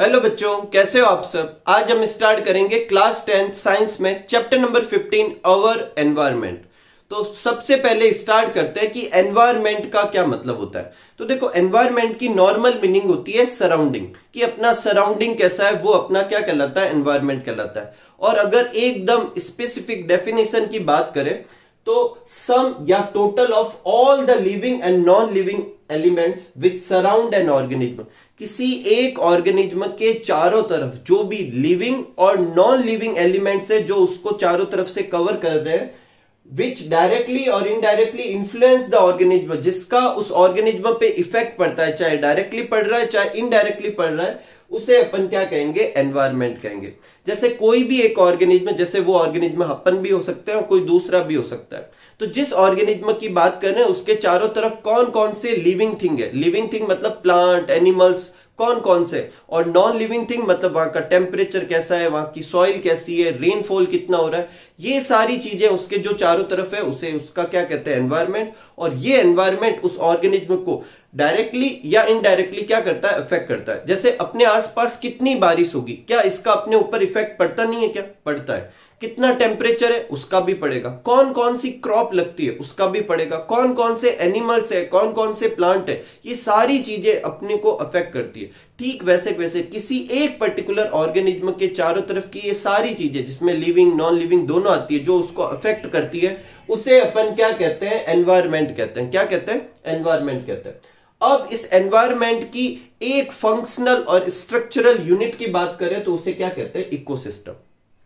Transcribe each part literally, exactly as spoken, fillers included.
Hello बच्चों, कैसे हो आप सब। आज हम स्टार्ट करेंगे क्लास टेंथ साइंस में chapter number fifteen our environment. तो सबसे पहले स्टार्ट करते हैं कि एनवायरनमेंट का क्या मतलब होता है। तो देखो, एनवायरनमेंट की नॉर्मल मीनिंग होती है सराउंडिंग, कि अपना सराउंडिंग कैसा है वो अपना क्या कहलाता है, एनवायरनमेंट कहलाता है। और अगर एकदम स्पेसिफिक डेफिनेशन की बात करें तो सम या total of all the living and non living elements which surround an organism. किसी एक ऑर्गेनिज्म के चारों तरफ जो भी लिविंग और नॉन लिविंग एलिमेंट्स है जो उसको चारों तरफ से कवर कर रहे हैं, विच डायरेक्टली और इनडायरेक्टली इन्फ्लुएंस द ऑर्गेनिज्म, जिसका उस ऑर्गेनिज्म पे इफेक्ट पड़ता है, चाहे डायरेक्टली पड़ रहा है चाहे इनडायरेक्टली पड़ रहा है, उसे अपन क्या कहेंगे, एनवायरनमेंट कहेंगे। जैसे कोई भी एक ऑर्गेनिज्म, जैसे वो ऑर्गेनिज्म अपन भी हो सकते हैं और कोई दूसरा भी हो सकता है। तो जिस ऑर्गेनिज्म की बात कर रहे हैं उसके चारों तरफ कौन कौन से लिविंग थिंग है, लिविंग थिंग मतलब प्लांट, एनिमल्स, कौन कौन से, और नॉन लिविंग थिंग मतलब वहां का टेम्परेचर कैसा है, वहां की सॉइल कैसी है, रेनफॉल कितना हो रहा है, ये सारी चीजें उसके जो चारों तरफ है उसे उसका क्या कहते हैं, एनवायरनमेंट। और ये एनवायरनमेंट उस ऑर्गेनिज्म को डायरेक्टली या इनडायरेक्टली क्या करता है, इफेक्ट करता है। जैसे अपने आसपास कितनी बारिश होगी, क्या इसका अपने ऊपर इफेक्ट पड़ता नहीं है, क्या पड़ता है। कितना टेम्परेचर है उसका भी पड़ेगा, कौन कौन सी क्रॉप लगती है उसका भी पड़ेगा, कौन कौन से एनिमल्स है, कौन कौन से प्लांट है, ये सारी चीजें अपने को अफेक्ट करती है। ठीक वैसे वैसे किसी एक पर्टिकुलर ऑर्गेनिज्म के चारों तरफ की ये सारी चीजें जिसमें लिविंग नॉन लिविंग दोनों आती है, जो उसको अफेक्ट करती है, उसे अपन क्या कहते हैं, एनवायरनमेंट कहते हैं। क्या कहते हैं, एनवायरनमेंट कहते हैं। अब इस एनवायरनमेंट की एक फंक्शनल और स्ट्रक्चरल यूनिट की बात करें तो उसे क्या कहते हैं, इकोसिस्टम।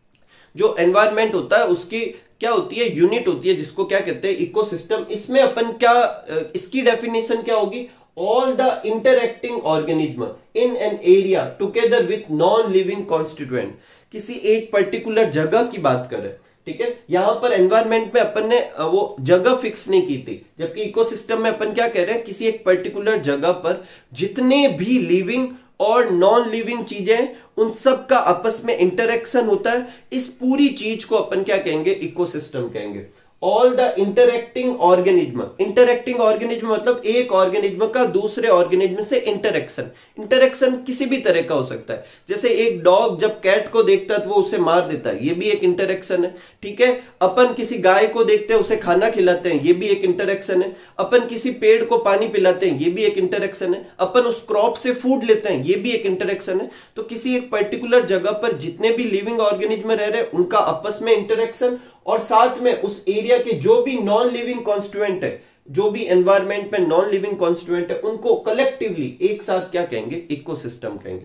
जो एनवायरनमेंट होता है उसकी क्या होती है, यूनिट होती है, जिसको क्या कहते हैं, इकोसिस्टम। इसमें अपन क्या, इसकी डेफिनेशन क्या होगी, all the interacting organism in an area together with non living constituent. किसी एक पर्टिकुलर जगह की बात करें, ठीक है। यहां पर एनवायरनमेंट में अपन ने वो जगह फिक्स नहीं की थी, जबकि इकोसिस्टम में अपन क्या कह रहे हैं, किसी एक पर्टिकुलर जगह पर जितने भी लिविंग और नॉन लिविंग चीजें उन सब का आपस में इंटरेक्शन होता है, इस पूरी चीज को अपन क्या कहेंगे, इकोसिस्टम कहेंगे। All the interacting organism, interacting organism मतलब एक ऑर्गेनिज्म का दूसरे ऑर्गेनिज्म से इंटरेक्शन। इंटरेक्शन किसी भी तरह का हो सकता है, जैसे एक डॉग जब कैट को देखता है तो वो उसे मार देता है, ये भी एक इंटरेक्शन है, ठीक है। अपन किसी गाय को देखते हैं उसे खाना खिलाते हैं, ये भी एक इंटरेक्शन है। अपन किसी पेड़ को पानी पिलाते हैं, ये भी एक इंटरेक्शन है। अपन उस क्रॉप से फूड लेते हैं, ये भी एक इंटरेक्शन है। तो किसी एक पर्टिकुलर जगह पर जितने भी लिविंग ऑर्गेनिज्म रह रहे हैं उनका आपस में इंटरेक्शन, और साथ में उस एरिया के जो भी नॉन लिविंग कॉन्स्टिट्यूएंट है, जो भी एनवायरनमेंट में नॉन लिविंग कॉन्स्टिट्यूएंट है, उनको कलेक्टिवली एक साथ क्या कहेंगे, इकोसिस्टम कहेंगे।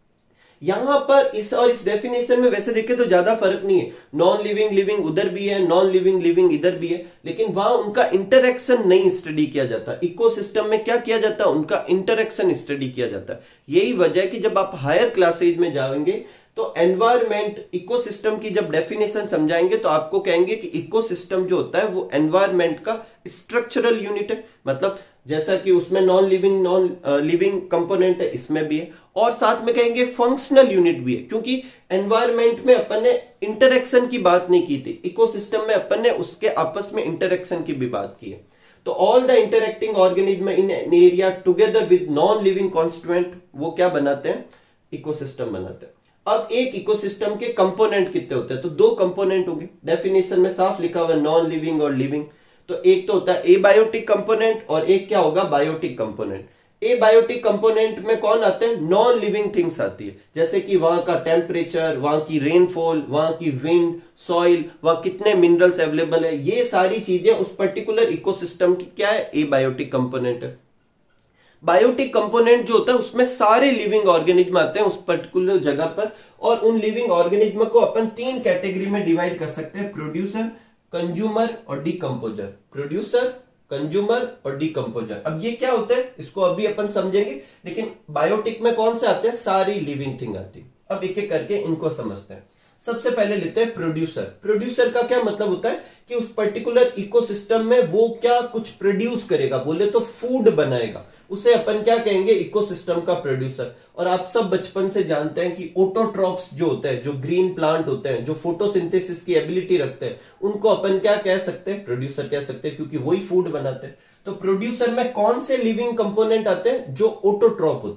यहां पर इस और इस डेफिनेशन में वैसे देखें तो ज्यादा फर्क नहीं है, नॉन लिविंग लिविंग उधर भी है, नॉन लिविंग लिविंग इधर भी है, लेकिन वहां उनका इंटरेक्शन नहीं स्टडी किया जाता। इकोसिस्टम में क्या किया जाता है, उनका इंटरेक्शन स्टडी किया जाता है। यही वजह है कि जब आप हायर क्लासेज में जाएंगे तो एनवायरनमेंट इकोसिस्टम की जब डेफिनेशन समझाएंगे तो आपको कहेंगे कि इकोसिस्टम जो होता है वो एनवायरनमेंट का स्ट्रक्चरल यूनिट है, मतलब जैसा कि उसमें non living non living component है, इसमें भी है। और साथ में कहेंगे फंक्शनल यूनिट भी है, क्योंकि एनवायरनमेंट में अपन ने इंटरेक्शन की बात नहीं की थी, इकोसिस्टम में अपन ने उसके आपस में इंटरेक्शन की भी बात की है। तो all the interacting organism in an area together with non living constituent वो क्या बनाते हैं, इकोसिस्टम बनाते हैं। अब एक इकोसिस्टम के कंपोनेंट कितने होते हैं, तो दो कंपोनेंट होंगे, डेफिनेशन में साफ लिखा हुआ है, नॉन लिविंग और लिविंग। तो एक तो होता है एबायोटिक कंपोनेंट और एक क्या होगा, बायोटिक कंपोनेंट। एबायोटिक कंपोनेंट में कौन आते हैं, नॉन लिविंग थिंग्स आती है, जैसे कि वहां का टेम्परेचर, वहां की रेनफॉल, वहां की विंड, सॉइल, वहां कितने मिनरल्स अवेलेबल है, ये सारी चीजें उस पर्टिकुलर इकोसिस्टम की क्या है, एबायोटिक कंपोनेंट है। बायोटिक कंपोनेंट जो होता है उसमें सारे लिविंग ऑर्गेनिज्म आते हैं उस पर्टिकुलर जगह पर, और उन लिविंग ऑर्गेनिज्म को अपन तीन कैटेगरी में डिवाइड कर सकते हैं, प्रोड्यूसर, कंज्यूमर और डिकम्पोजर। प्रोड्यूसर, कंज्यूमर और डिकम्पोजर। अब ये क्या होता है इसको अभी अपन समझेंगे, लेकिन बायोटिक में कौन से आते हैं, सारी लिविंग थिंग आती है। अब एक एक करके इनको समझते हैं। सबसे पहले लेते हैं प्रोड्यूसर। प्रोड्यूसर का क्या मतलब होता है कि उस पर्टिकुलर इकोसिस्टम में वो क्या कुछ प्रोड्यूस करेगा, बोले तो फूड बनाएगा, उसे अपन क्या कहेंगे, इकोसिस्टम का प्रोड्यूसर। और आप सब बचपन से जानते हैं कि ऑटोट्रॉप्स जो होते हैं, जो ग्रीन प्लांट होते हैं, जो फोटोसिंथेसिस की एबिलिटी रखते हैं, उनको अपन क्या कह सकते हैं, प्रोड्यूसर कह सकते हैं, क्योंकि वही फूड बनाते हैं। तो प्रोड्यूसर में कौन से लिविंग कंपोनेंट आते हैं, जो ऑटोट्रॉप होते हैं।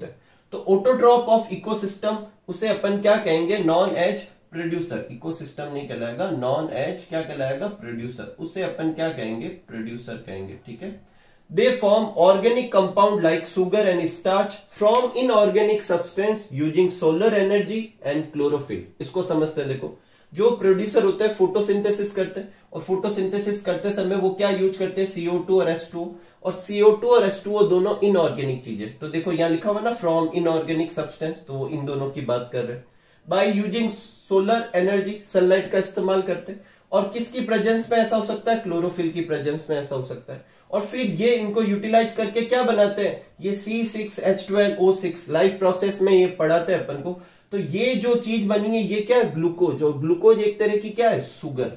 तो ऑटोट्रॉप ऑफ इकोसिस्टम उसे अपन क्या कहेंगे, नॉन एज प्रोड्यूसर। इकोसिस्टम नहीं कहलाएगा, नॉन एज क्या कहलाएगा, प्रोड्यूसर। उसे अपन क्या कहेंगे, प्रोड्यूसर कहेंगे, ठीक है। They form organic compound like sugar and starch from inorganic substance using solar energy and chlorophyll. इसको समझते हैं। देखो, जो प्रोड्यूसर होते हैं फोटोसिंथेसिस करते हैं, और फोटोसिंथेसिस करते समय वो क्या यूज करते हैं, सी ओ टू और एस टू, और सी ओ टू और एस टू वो दोनों इनऑर्गेनिक चीजें। तो देखो यहां लिखा हुआ ना फ्रॉम इनऑर्गेनिक सब्सटेंस, तो वो इन दोनों की बात कर रहे हैं। By using solar energy, sunlight का इस्तेमाल करते हैं। और किसकी प्रेजेंस में ऐसा हो सकता है, क्लोरोफिल की प्रेजेंस में ऐसा हो सकता है। और फिर ये इनको यूटिलाइज करके क्या बनाते हैं, ये C six H twelve O six life process में ये पढ़ाते हैं अपन को। तो ये जो चीज बनी है ये क्या है, ग्लूकोज। और ग्लूकोज एक तरह की क्या है, सुगर।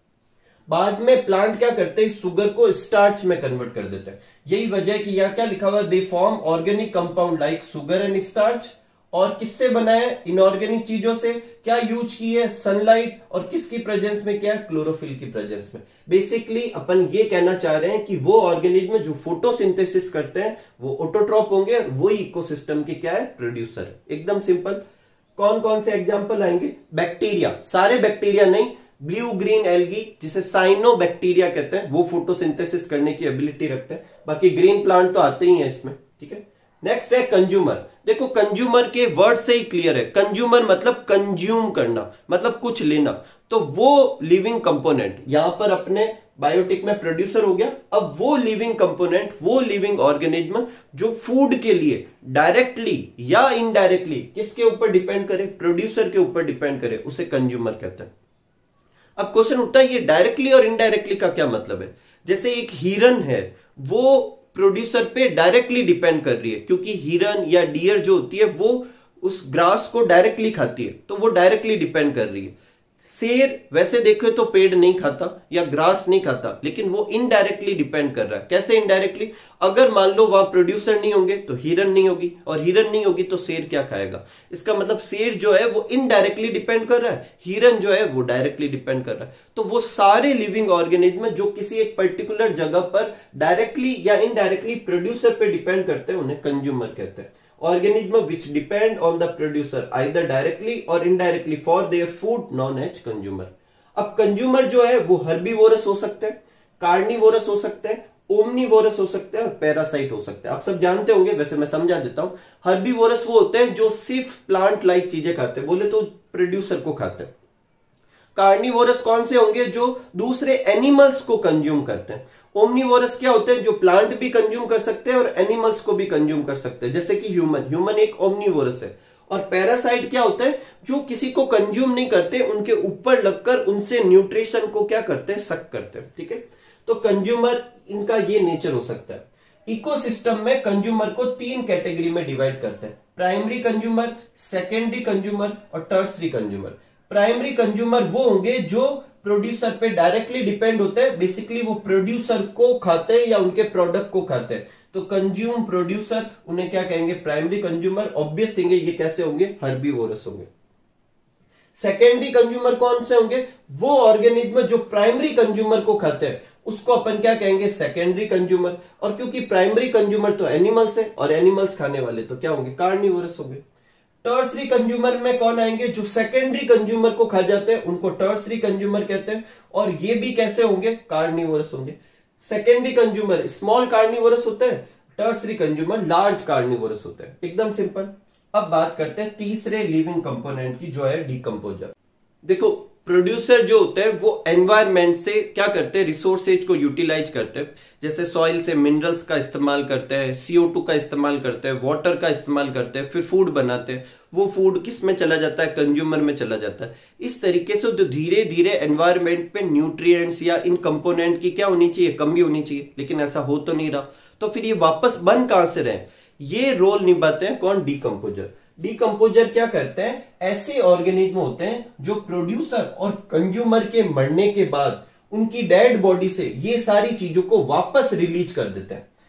बाद में प्लांट क्या करते हैं, सुगर को स्टार्च में कन्वर्ट कर देते हैं। यही वजह है कि यहां क्या लिखा हुआ, they form organic compound like sugar and starch. और किससे बनाए, इनऑर्गेनिक चीजों से। क्या यूज की है, सनलाइट, और किसकी प्रेजेंस में, क्या है, क्लोरोफिल की प्रेजेंस में। बेसिकली अपन ये कहना चाह रहे हैं कि वो ऑर्गेनिज्म जो फोटोसिंथेसिस करते हैं वो ऑटोट्रॉप होंगे, वही इकोसिस्टम के क्या है, प्रोड्यूसर है। एकदम सिंपल। कौन कौन से एग्जाम्पल आएंगे, बैक्टीरिया, सारे बैक्टीरिया नहीं, ब्लू ग्रीन एल्गी जिसे साइनोबैक्टीरिया कहते हैं, वो फोटोसिंथेसिस करने की एबिलिटी रखते हैं। बाकी ग्रीन प्लांट तो आते ही हैं इसमें, ठीक है। नेक्स्ट है कंज्यूमर। देखो कंज्यूमर के वर्ड से ही क्लियर है, कंज्यूमर मतलब कंज्यूम करना, मतलब कुछ लेना। तो वो लिविंग कंपोनेंट, यहां पर अपने बायोटिक में प्रोड्यूसर हो गया। अब वो लिविंग कंपोनेंट, वो लिविंग ऑर्गेनिज्म जो फूड के लिए डायरेक्टली या इनडायरेक्टली किसके ऊपर डिपेंड करे, प्रोड्यूसर के ऊपर डिपेंड करे, उसे कंज्यूमर कहते हैं। अब क्वेश्चन उठता है ये डायरेक्टली और इनडायरेक्टली का क्या मतलब है। जैसे एक हिरन है, वो प्रोड्यूसर पे डायरेक्टली डिपेंड कर रही है, क्योंकि हिरन या डियर जो होती है वो उस ग्रास को डायरेक्टली खाती है, तो वो डायरेक्टली डिपेंड कर रही है। शेर वैसे देखे तो पेड़ नहीं खाता या ग्रास नहीं खाता, लेकिन वो इनडायरेक्टली डिपेंड कर रहा है। कैसे इनडायरेक्टली, अगर मान लो वहां प्रोड्यूसर नहीं होंगे तो हिरन नहीं होगी, और हिरन नहीं होगी तो शेर क्या खाएगा। इसका मतलब शेर जो है वो इनडायरेक्टली डिपेंड कर रहा है, हिरन जो है वो डायरेक्टली डिपेंड कर रहा है। तो वो सारे लिविंग ऑर्गेनिज्म जो किसी एक पर्टिकुलर जगह पर डायरेक्टली या इनडायरेक्टली प्रोड्यूसर पे डिपेंड करते हैं, उन्हें कंज्यूमर कहते हैं। Organism which depend on the producer either directly or indirectly for their food known as consumer। अब कंज्यूमर जो है वो हर्बीवोरस हो सकते हैं, कार्निवोरस हो सकते हैं, ओमनीवोरस हो सकते हैं, और पैरासाइट हो सकते हैं। आप सब जानते होंगे, वैसे मैं समझा देता हूं। हर्बीवोरस वो होते हैं जो सिर्फ प्लांट लाइक चीजें खाते हैं, बोले तो प्रोड्यूसर को खाते हैं। कार्निवोरस कौन से होंगे, जो दूसरे एनिमल्स को कंज्यूम करते हैं। ओमनीवोरस क्या होते हैं, जो प्लांट भी कंज्यूम कर सकते हैं और एनिमल्स को भी कंज्यूम कर सकते हैं, जैसे कि ह्यूमन ह्यूमन एक ओमनीवोरस है। और पैरासाइट क्या होता है, जो किसी को कंज्यूम नहीं करते, उनके ऊपर लगकर उनसे न्यूट्रिशन को क्या करते हैं, सक करते हैं, ठीक है। तो कंज्यूमर इनका ये नेचर हो सकता है। इकोसिस्टम में कंज्यूमर को तीन कैटेगरी में डिवाइड करते हैं, प्राइमरी कंज्यूमर, सेकेंडरी कंज्यूमर और टर्सरी कंज्यूमर। प्राइमरी कंज्यूमर वो होंगे जो प्रोड्यूसर पे डायरेक्टली डिपेंड होते हैं, बेसिकली वो प्रोड्यूसर को खाते हैं या उनके प्रोडक्ट को खाते हैं। तो कंज्यूम प्रोड्यूसर, उन्हें क्या कहेंगे, प्राइमरी कंज्यूमर। ऑब्वियस थिंग है, ये कैसे होंगे, हर्बीवोरस होंगे। सेकेंडरी कंज्यूमर कौन से होंगे, वो ऑर्गेनिज्म जो प्राइमरी कंज्यूमर को खाते हैं, उसको अपन क्या कहेंगे, सेकेंडरी कंज्यूमर। और क्योंकि प्राइमरी कंज्यूमर तो एनिमल्स है, और एनिमल्स खाने वाले तो क्या होंगे, कार्निवोरस होंगे। टर्सरी कंज्यूमर में कौन आएंगे, जो सेकेंडरी कंज्यूमर को खा जाते हैं, उनको टर्सरी कंज्यूमर कहते हैं। और ये भी कैसे होंगे, कार्निवोरस होंगे। सेकेंडरी कंज्यूमर स्मॉल कार्निवोरस होते हैं, टर्सरी कंज्यूमर लार्ज कार्निवोरस होते हैं। एकदम सिंपल। अब बात करते हैं तीसरे लिविंग कंपोनेंट की, जो है डीकंपोजर। देखो प्रोड्यूसर जो होते हैं वो एनवायरमेंट से क्या करते हैं, रिसोर्सेज को यूटिलाइज करते हैं। जैसे सॉइल से मिनरल्स का इस्तेमाल करते हैं, सी ओ टू का इस्तेमाल करते हैं, वाटर का इस्तेमाल करते हैं, फिर फूड बनाते हैं। वो फूड किस में चला जाता है, कंज्यूमर में चला जाता है। इस तरीके से तो धीरे धीरे एनवायरमेंट पे न्यूट्रिएंट्स या इन कंपोनेंट की क्या होनी चाहिए, कमी होनी चाहिए, लेकिन ऐसा हो तो नहीं रहा। तो फिर ये वापस बन कहां से रहे, ये रोल निभाते हैं कौन, डीकंपोजर। डीकंपोजर क्या करते हैं, ऐसे ऑर्गेनिज्म होते हैं जो प्रोड्यूसर और कंज्यूमर के मरने के बाद उनकी डेड बॉडी से ये सारी चीजों को वापस रिलीज कर देते हैं।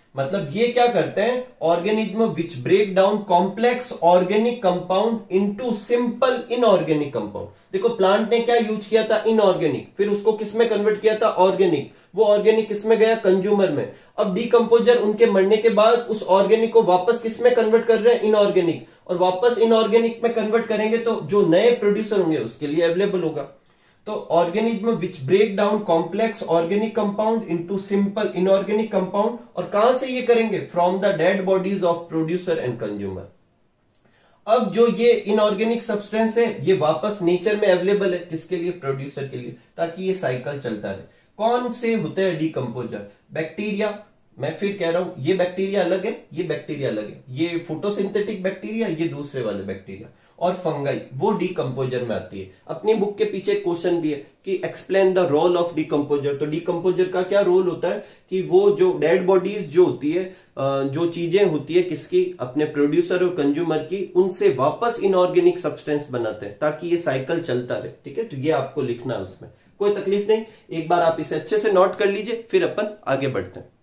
मतलब ये क्या करते हैं, organism which break down complex organic compound into simple inorganic compound. देखो प्लांट ने क्या यूज किया था, इनऑर्गेनिक, फिर उसको किसमें कन्वर्ट किया था, ऑर्गेनिक, वो ऑर्गेनिक किसमें गया, कंज्यूमर में। अब डीकंपोजर उनके मरने के बाद उस ऑर्गेनिक को वापस किसमें कन्वर्ट कर रहे हैं, इनऑर्गेनिक, और वापस इनऑर्गेनिक में कन्वर्ट करेंगे तो जो नए प्रोड्यूसर होंगे उसके लिए अवेलेबल होगा। तो organism which break down complex organic compound into simple inorganic compound, और कहां से ये करेंगे, from the dead bodies of producer and consumer. अब जो ये इनऑर्गेनिक सब्सटेंस है ये वापस नेचर में अवेलेबल है, किसके लिए, प्रोड्यूसर के लिए, ताकि ये साइकिल चलता रहे। कौन से होते हैं डीकंपोजर, बैक्टीरिया। मैं फिर कह रहा हूं ये बैक्टीरिया अलग है, ये बैक्टीरिया अलग है, ये फोटोसिंथेटिक बैक्टीरिया, ये दूसरे वाले बैक्टीरिया, और फंगाई, वो डीकंपोजर में आती है। अपनी बुक के पीछे क्वेश्चन भी है कि explain the role of decomposer. तो डीकंपोजर का क्या रोल होता है कि वो जो डेड बॉडीज जो होती है, जो चीजें होती है किसकी, अपने प्रोड्यूसर और कंज्यूमर की, उनसे वापस इनऑर्गेनिक सब्सटेंस बनाते हैं ताकि ये साइकिल चलता रहे। ठीक है, तो ये आपको लिखना है, उसमें कोई तकलीफ नहीं, एक बार आप इसे अच्छे से नोट कर लीजिए, फिर अपन आगे बढ़ते हैं।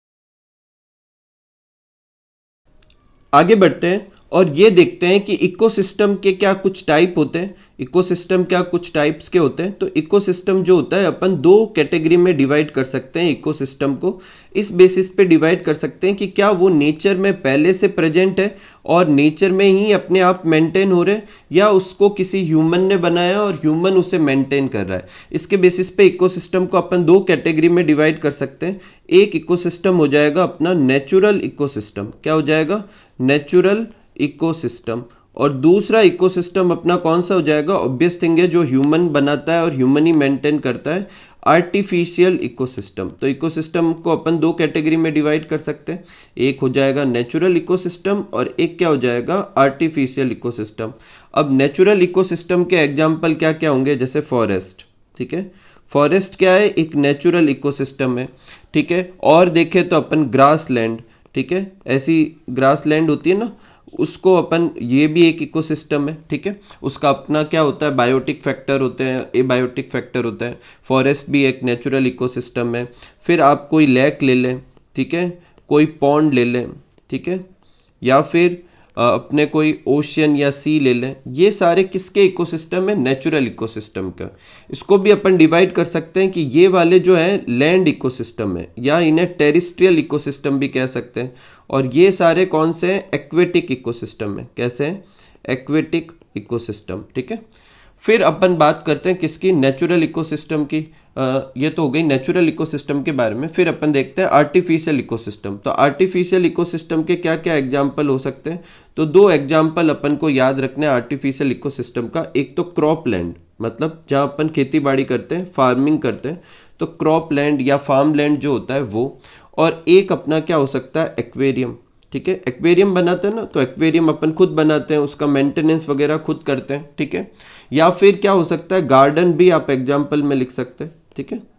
आगे बढ़ते हैं और ये देखते हैं कि इकोसिस्टम के क्या कुछ टाइप होते हैं। इकोसिस्टम क्या कुछ टाइप्स के होते हैं। तो इकोसिस्टम जो होता है अपन दो कैटेगरी में डिवाइड कर सकते हैं इकोसिस्टम को। इस बेसिस पे डिवाइड कर सकते हैं कि क्या वो नेचर में पहले से प्रेजेंट है और नेचर में ही अपने आप मेंटेन हो रहे हैं, या उसको किसी ह्यूमन ने बनाया और ह्यूमन उसे मेंटेन कर रहा है। इसके बेसिस पे इकोसिस्टम को अपन दो कैटेगरी में डिवाइड कर सकते हैं। एक इकोसिस्टम हो जाएगा अपना नेचुरल इकोसिस्टम। क्या हो जाएगा, नेचुरल इकोसिस्टम। और दूसरा इकोसिस्टम अपना कौन सा हो जाएगा, ऑब्वियस थिंग है जो ह्यूमन बनाता है और ह्यूमन ही मेंटेन करता है, आर्टिफिशियल इकोसिस्टम। तो इकोसिस्टम को अपन दो कैटेगरी में डिवाइड कर सकते हैं, एक हो जाएगा नेचुरल इकोसिस्टम और एक क्या हो जाएगा, आर्टिफिशियल इकोसिस्टम। अब नेचुरल इकोसिस्टम के एग्जाम्पल क्या क्या होंगे, जैसे फॉरेस्ट। ठीक है, फॉरेस्ट क्या है, एक नेचुरल इकोसिस्टम है। ठीक है, और देखें तो अपन ग्रास लैंड, ठीक है, ऐसी ग्रास लैंड होती है ना, उसको अपन, ये भी एक इकोसिस्टम है। ठीक है, उसका अपना क्या होता है, बायोटिक फैक्टर होते हैं, एबायोटिक फैक्टर होता है। फॉरेस्ट भी एक नेचुरल इकोसिस्टम है। फिर आप कोई लेक ले लें, ठीक है, कोई पॉन्ड ले लें, ठीक है, या फिर अपने कोई ओशियन या सी ले लें, ये सारे किसके इकोसिस्टम है, नेचुरल इकोसिस्टम का। इसको भी अपन डिवाइड कर सकते हैं कि ये वाले जो है लैंड इकोसिस्टम है, या इन्हें टेरिस्ट्रियल इकोसिस्टम भी कह सकते हैं। और ये सारे कौन से हैं, एक्वेटिक इकोसिस्टम है। कैसे हैं, एक्वेटिक इकोसिस्टम। ठीक है, फिर अपन बात करते हैं किसकी, नेचुरल इकोसिस्टम की। आ, ये तो हो गई नेचुरल इकोसिस्टम के बारे में। फिर अपन देखते हैं आर्टिफिशियल इकोसिस्टम। तो आर्टिफिशियल इकोसिस्टम के क्या क्या एग्जाम्पल हो सकते हैं, तो दो एग्जाम्पल अपन को याद रखने हैं आर्टिफिशियल इकोसिस्टम का। एक तो क्रॉप लैंड, मतलब जहाँ अपन खेती बाड़ी करते हैं, फार्मिंग करते हैं, तो क्रॉप लैंड या फार्म लैंड जो होता है वो। और एक अपना क्या हो सकता है, एक्वेरियम। ठीक है, एक्वेरियम बनाते हैं ना, तो एक्वेरियम अपन खुद बनाते हैं, उसका मेंटेनेंस वगैरह खुद करते हैं। ठीक है, या फिर क्या हो सकता है, गार्डन भी आप एग्जाम्पल में लिख सकते हैं। ठीक है,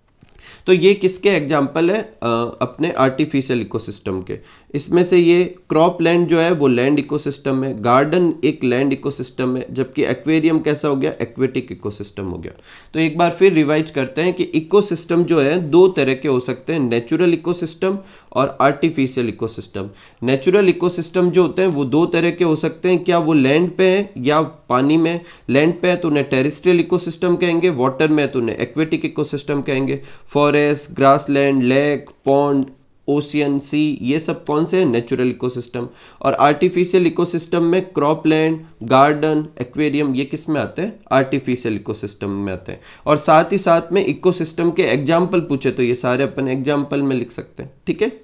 तो ये किसके एग्जाम्पल है, आ, अपने आर्टिफिशियल इकोसिस्टम के। इसमें से ये क्रॉप लैंड जो है वो लैंड इकोसिस्टम है, गार्डन एक लैंड इकोसिस्टम है, जबकि एक्वेरियम कैसा हो गया, एक्वेटिक इकोसिस्टम हो गया। तो एक बार फिर रिवाइज करते हैं कि इकोसिस्टम जो है दो तरह के हो सकते हैं, नेचुरल इकोसिस्टम और आर्टिफिशियल इकोसिस्टम। नेचुरल इकोसिस्टम जो होते हैं वो दो तरह के हो सकते हैं, क्या वो लैंड पे है या पानी में। लैंड पे है तो उन्हें टेरेस्ट्रियल इकोसिस्टम कहेंगे, वाटर में है तो उन्हें एक्वेटिक इकोसिस्टम कहेंगे। Forest, grassland, lake, pond, ocean, sea, ये सब कौन से हैं, नेचुरल इकोसिस्टम। और आर्टिफिशियल इकोसिस्टम में क्रॉप लैंड, गार्डन, एक्वेरियम, ये किस में आते हैं, आर्टिफिशियल इकोसिस्टम में आते हैं। और साथ ही साथ में इकोसिस्टम के एग्जाम्पल पूछे तो ये सारे अपन एग्जाम्पल में लिख सकते हैं। ठीक है,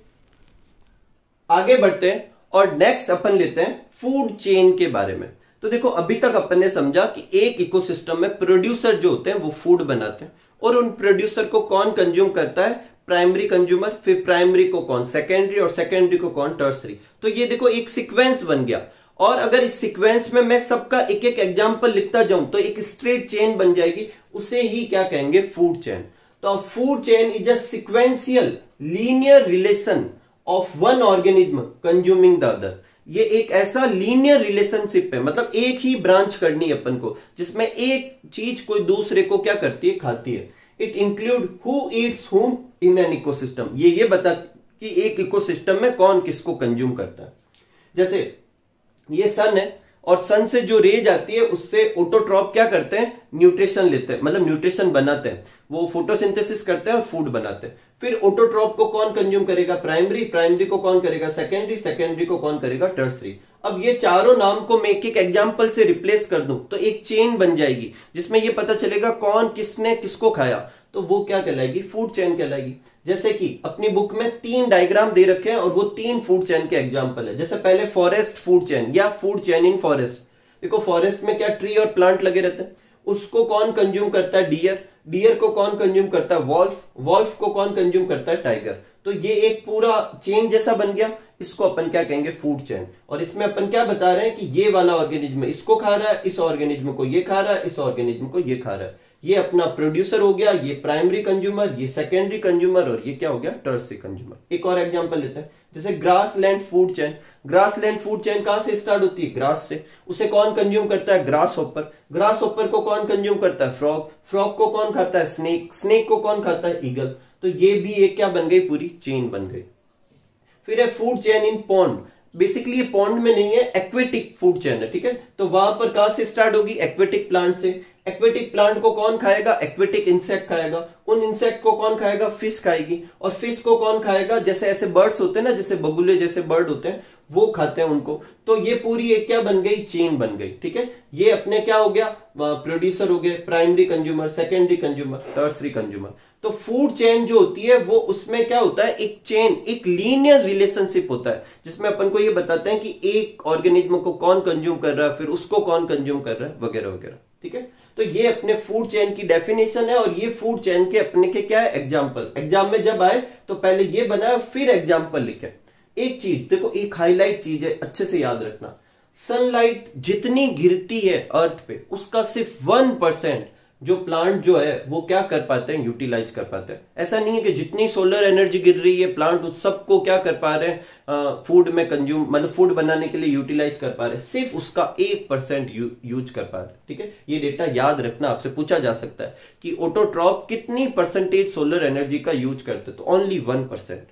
आगे बढ़ते हैं और नेक्स्ट अपन लेते हैं फूड चेन के बारे में। तो देखो अभी तक अपन ने समझा कि एक इकोसिस्टम में प्रोड्यूसर जो होते हैं वो फूड बनाते हैं, और उन प्रोड्यूसर को कौन कंज्यूम करता है, प्राइमरी कंज्यूमर। फिर प्राइमरी को कौन, सेकेंडरी, और सेकेंडरी को कौन, टर्सरी। तो ये देखो एक सीक्वेंस बन गया। और अगर इस सीक्वेंस में मैं सबका एक एक एग्जांपल लिखता जाऊं तो एक स्ट्रेट चेन बन जाएगी, उसे ही क्या कहेंगे, फूड चेन। तो food chain is a sequential linear relation of one organism consuming the other. ये एक ऐसा लीनियर रिलेशनशिप है, मतलब एक ही ब्रांच करनी है अपन को, जिसमें एक चीज कोई दूसरे को क्या करती है, खाती है। इट इंक्लूड हु ईट्स हुम इन एन इकोसिस्टम। ये ये बता कि एक इकोसिस्टम में कौन किसको कंज्यूम करता है। जैसे ये सन है और सन से जो रेज आती है उससे ऑटोट्रॉप क्या करते हैं, न्यूट्रिशन लेते हैं, मतलब न्यूट्रिशन बनाते हैं, वो फोटोसिंथेसिस करते हैं और फूड बनाते हैं। फिर ऑटोट्रॉप को कौन कंज्यूम करेगा, प्राइमरी, प्राइमरी को कौन करेगा, सेकेंडरी, सेकेंडरी को कौन करेगा, टर्सरी। अब ये चारों नाम को मैं एक एक एग्जाम्पल से रिप्लेस कर दूं तो एक चेन बन जाएगी जिसमें ये पता चलेगा कौन किसने किसको खाया, तो वो क्या कहलाएगी, फूड चेन कहलाएगी। जैसे कि अपनी बुक में तीन डायग्राम दे रखे हैं और वो तीन फूड चेन के एग्जाम्पल है। जैसे पहले फॉरेस्ट फूड चेन या फूड चेन इन फॉरेस्ट। देखो फॉरेस्ट में क्या ट्री और प्लांट लगे रहते हैं, उसको कौन कंज्यूम करता है, डियर, डियर को कौन कंज्यूम करता है, वॉल्फ, वॉल्फ को कौन कंज्यूम करता है, टाइगर। तो ये एक पूरा चेन जैसा बन गया, इसको अपन क्या कहेंगे, फूड चेन। और इसमें अपन क्या बता रहे हैं कि ये वाला ऑर्गेनिज्म इसको खा रहा है, इस ऑर्गेनिज्म को ये खा रहा है, इस ऑर्गेनिज्म को ये खा रहा है। ये अपना प्रोड्यूसर हो गया, ये प्राइमरी कंज्यूमर, ये सेकेंडरी कंज्यूमर और ये क्या हो गया, टर्सरी कंज्यूमर। एक और एग्जांपल लेते हैं, जैसे grass land food chain. Grass land food chain कहां से स्टार्ट होती है, ग्रास से। उसे कौन कंज्यूम करता है, ग्रास हॉपर। ग्रास हॉपर को कौन कंज्यूम करता है, फ्रॉग। फ्रॉग को कौन खाता है, स्नेक। स्नेक को कौन खाता है, ईगल। तो ये भी एक क्या बन गई, पूरी चेन बन गई। फिर है food chain in pond. Basically ये पॉन्ड में नहीं है, एक्वेटिक फूड चेन है, ठीक है। तो वहां पर कहां से स्टार्ट होगी, एक्वेटिक प्लांट से। एक्वेटिक प्लांट को कौन खाएगा, एक्वेटिक इंसेक्ट खाएगा। उन इंसेक्ट को कौन खाएगा, फिश खाएगी। और फिश को कौन खाएगा, जैसे ऐसे बर्ड्स होते हैं ना, जैसे बगुले जैसे बर्ड होते हैं, वो खाते हैं उनको। तो ये पूरी एक क्या बन गई, चेन बन गई, ठीक है। ये अपने क्या हो गया, प्रोड्यूसर हो गए, primary consumer, secondary consumer, tertiary consumer. तो फूड चेन जो होती है वो उसमें क्या होता है, एक चेन, एक लीनियर रिलेशनशिप होता है जिसमें अपन को ये बताते हैं कि एक ऑर्गेनिज्म को कौन कंज्यूम कर रहा है, फिर उसको कौन कंज्यूम कर रहा है, वगैरह वगैरह, ठीक है। तो ये अपने फूड चेन की डेफिनेशन है और ये फूड चेन के अपने के क्या है, एग्जाम्पल। एग्जाम में जब आए तो पहले ये बनाए फिर एग्जाम्पल लिखे। एक चीज देखो, एक हाईलाइट चीज है, अच्छे से याद रखना। सनलाइट जितनी गिरती है अर्थ पे, उसका सिर्फ वन परसेंट जो प्लांट जो है वो क्या कर पाते हैं, यूटिलाइज कर पाते हैं। ऐसा नहीं है कि जितनी सोलर एनर्जी गिर रही है प्लांट उस सबको क्या कर पा रहे हैं, फूड में कंज्यूम, मतलब फूड बनाने के लिए यूटिलाइज कर पा रहे हैं, सिर्फ उसका एक परसेंट यू, यूज कर पा रहे हैं, ठीक है। ये डेटा याद रखना, आपसे पूछा जा सकता है कि ऑटोट्रॉप कितनी परसेंटेज सोलर एनर्जी का यूज करते, तो ओनली वन परसेंट।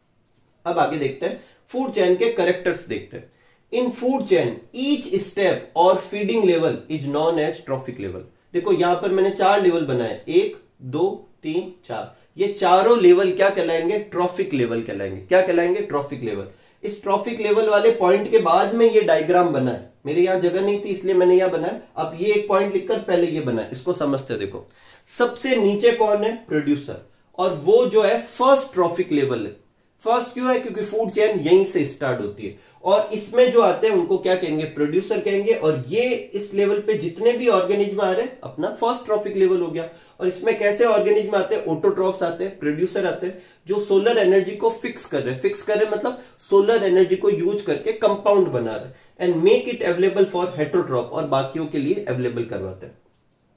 अब आगे देखते हैं फूड चेन के करेक्टर्स देखते हैं। In food chain each step और feeding level is known as trophic level. देखो यहां पर मैंने चार लेवल बनाए, एक, दो, तीन, चार। ये चारों लेवल क्या कहलाएंगे, ट्रॉफिक लेवल कहलाएंगे। क्या कहलाएंगे, ट्रॉफिक लेवल। इस ट्रॉफिक लेवल वाले पॉइंट के बाद में ये डायग्राम बना है, मेरे यहां जगह नहीं थी इसलिए मैंने यहां बनाया। अब ये एक पॉइंट लिखकर पहले ये बनाया, इसको समझते। देखो सबसे नीचे कौन है, प्रोड्यूसर, और वो जो है फर्स्ट ट्रॉफिक लेवल है। फर्स्ट क्यों है, क्योंकि फूड चेन यहीं से स्टार्ट होती है और इसमें जो आते हैं उनको क्या कहेंगे, प्रोड्यूसर कहेंगे। और ये इस लेवल पे जितने भी ऑर्गेनिज्म आ रहे हैं अपना फर्स्ट ट्रॉफिक लेवल हो गया। और इसमें कैसे ऑर्गेनिज्म आते हैं, ऑटोट्रॉप्स आते हैं, प्रोड्यूसर आते हैं, जो सोलर एनर्जी को फिक्स कर रहे हैं। फिक्स कर रहे हैं मतलब सोलर एनर्जी को यूज करके कंपाउंड बना रहे हैं and make it available for heterotroph, और बाकियों के लिए अवेलेबल करवाते हैं।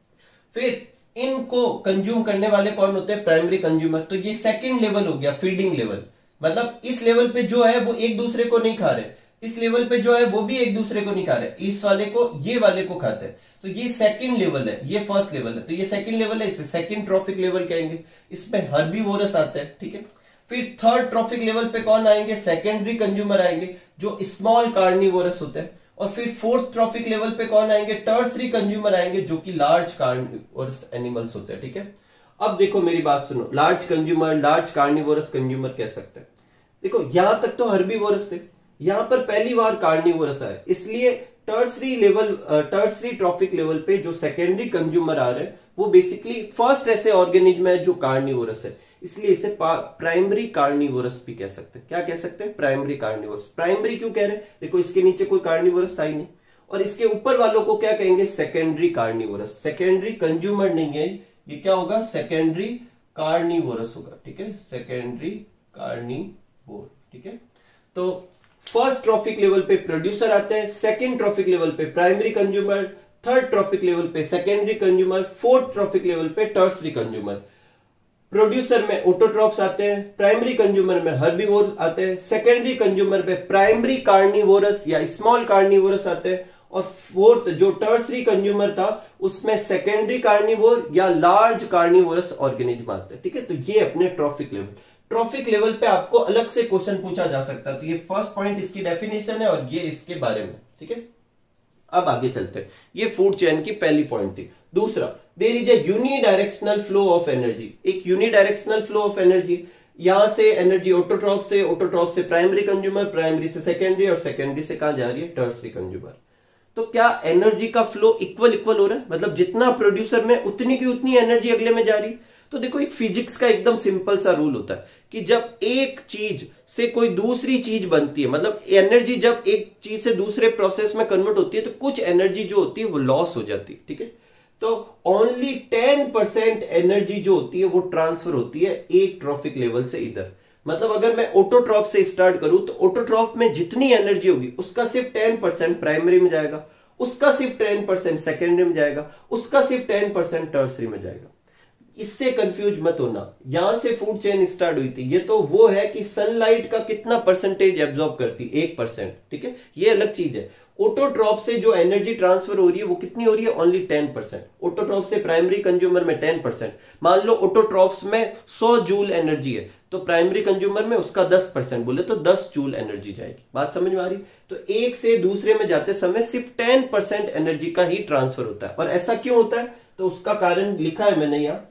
फिर इनको कंज्यूम करने वाले कौन होते हैं, प्राइमरी कंज्यूमर। तो ये सेकेंड लेवल हो गया, फीडिंग लेवल। मतलब इस लेवल पे जो है वो एक दूसरे को नहीं खा रहे, इस लेवल पे जो है वो भी एक दूसरे को नहीं खा रहे, इस वाले को ये वाले को खाते हैं। तो ये सेकंड लेवल है, ये फर्स्ट लेवल है। तो ये सेकंड लेवल है, इसे सेकंड ट्रॉफिक लेवल कहेंगे। इसमें हर्बीवोरस आते हैं, ठीक है। फिर थर्ड ट्रॉफिक लेवल पे कौन आएंगे, सेकेंडरी कंज्यूमर आएंगे जो स्मॉल कार्निवोरस होते हैं। और फिर फोर्थ ट्रॉफिक लेवल पे कौन आएंगे, टर्सरी कंज्यूमर आएंगे जो कि लार्ज कार्निवोरस एनिमल्स होते हैं, ठीक है। अब देखो मेरी बात सुनो, large consumer, large carnivorous consumer कह सकते हैं। देखो यहां तक तो हर्बीवोरस थे, यहां पर पहली बार कार्निवोरस आए, इसलिए tertiary level, tertiary trophic level पे जो सेकेंडरी कंज्यूमर आ रहे हैं वो बेसिकली फर्स्ट ऐसे ऑर्गेनिज्म है जो कार्निवोरस है, इसलिए इसे प्राइमरी कार्निवोरस भी कह सकते हैं। क्या कह सकते हैं, प्राइमरी कार्निवोरस। प्राइमरी क्यों कह रहे हैं, देखो इसके नीचे कोई कार्निवोरस था ही नहीं, और इसके ऊपर वालों को क्या कहेंगे, सेकेंडरी कार्निवोरस। सेकेंडरी कंज्यूमर नहीं है, ये क्या होगा, सेकेंडरी कार्निवोरस होगा, ठीक है, सेकेंडरी कार्निवोर, ठीक है। तो फर्स्ट ट्रॉफिक लेवल पे प्रोड्यूसर आते हैं, सेकेंड ट्रॉफिक लेवल पे primary consumer, third trophic level पे secondary consumer, fourth trophic level पे टर्सरी कंज्यूमर। प्रोड्यूसर में ऑटोट्रॉप्स आते हैं, प्राइमरी कंज्यूमर में हर्बीवोर आते हैं, सेकेंडरी कंज्यूमर पे प्राइमरी कार्निवोरस या स्मॉल कार्निवोरस आते हैं, और फोर्थ जो टर्सरी कंज्यूमर था उसमें सेकेंडरी कार्निवोर या लार्ज कार्निवोरस ऑर्गेनिज्म आते हैं, ठीक है। तो ये अपने ट्रॉफिक लेवल। ट्रॉफिक लेवल पे आपको अलग से क्वेश्चन पूछा जा सकता है। तो ये फर्स्ट पॉइंट इसकी डेफिनेशन है और ये इसके बारे में, ठीक है। अब आगे चलते हैं, ये फूड चेन की पहली पॉइंट थी। दूसरा, there is a unidirectional flow of energy. एक यूनिडायरेक्शनल फ्लो ऑफ एनर्जी, यहां से एनर्जी ऑटोट्रॉफ से, ऑटोट्रॉफ से प्राइमरी कंज्यूमर, प्राइमरी से सेकेंडरी और सेकेंडरी से कहां जा रही है, टर्सरी कंज्यूमर। तो क्या एनर्जी का फ्लो इक्वल इक्वल हो रहा है, मतलब जितना प्रोड्यूसर में उतनी की उतनी एनर्जी अगले में जा रही। तो देखो एक फिजिक्स का एकदम सिंपल सा रूल होता है कि जब एक चीज से कोई दूसरी चीज बनती है, मतलब एनर्जी जब एक चीज से दूसरे प्रोसेस में कन्वर्ट होती है तो कुछ एनर्जी जो होती है वो लॉस हो जाती है, ठीक है। तो ओनली टेन परसेंट एनर्जी जो होती है वो ट्रांसफर होती है एक ट्रॉफिक लेवल से इधर। मतलब अगर मैं ऑटोट्रॉफ से स्टार्ट करूं तो ऑटोट्रॉफ में जितनी एनर्जी होगी उसका सिर्फ टेन परसेंट प्राइमरी में जाएगा, उसका सिर्फ टेन परसेंट सेकेंडरी में जाएगा, उसका सिर्फ टेन परसेंट टर्सरी में जाएगा। इससे कंफ्यूज मत होना, यहां से फूड चेन स्टार्ट हुई थी। ये तो वो है कि सनलाइट का कितना परसेंटेज एब्जॉर्ब करती, एक परसेंट, ठीक है, ये अलग चीज है। ऑटोट्रॉप से जो एनर्जी ट्रांसफर हो रही है वो कितनी हो रही है, ओनली टेन परसेंट। ऑटोट्रॉप से प्राइमरी कंज्यूमर में टेन परसेंट। मान लो ऑटोट्रॉप्स में सौ जूल एनर्जी है तो प्राइमरी कंज्यूमर में उसका दस परसेंट बोले तो दस जूल एनर्जी जाएगी। बात समझ में आ रही। तो एक से दूसरे में जाते समय सिर्फ टेन परसेंट एनर्जी का ही ट्रांसफर होता है। और ऐसा क्यों होता है, तो उसका कारण लिखा है मैंने यहां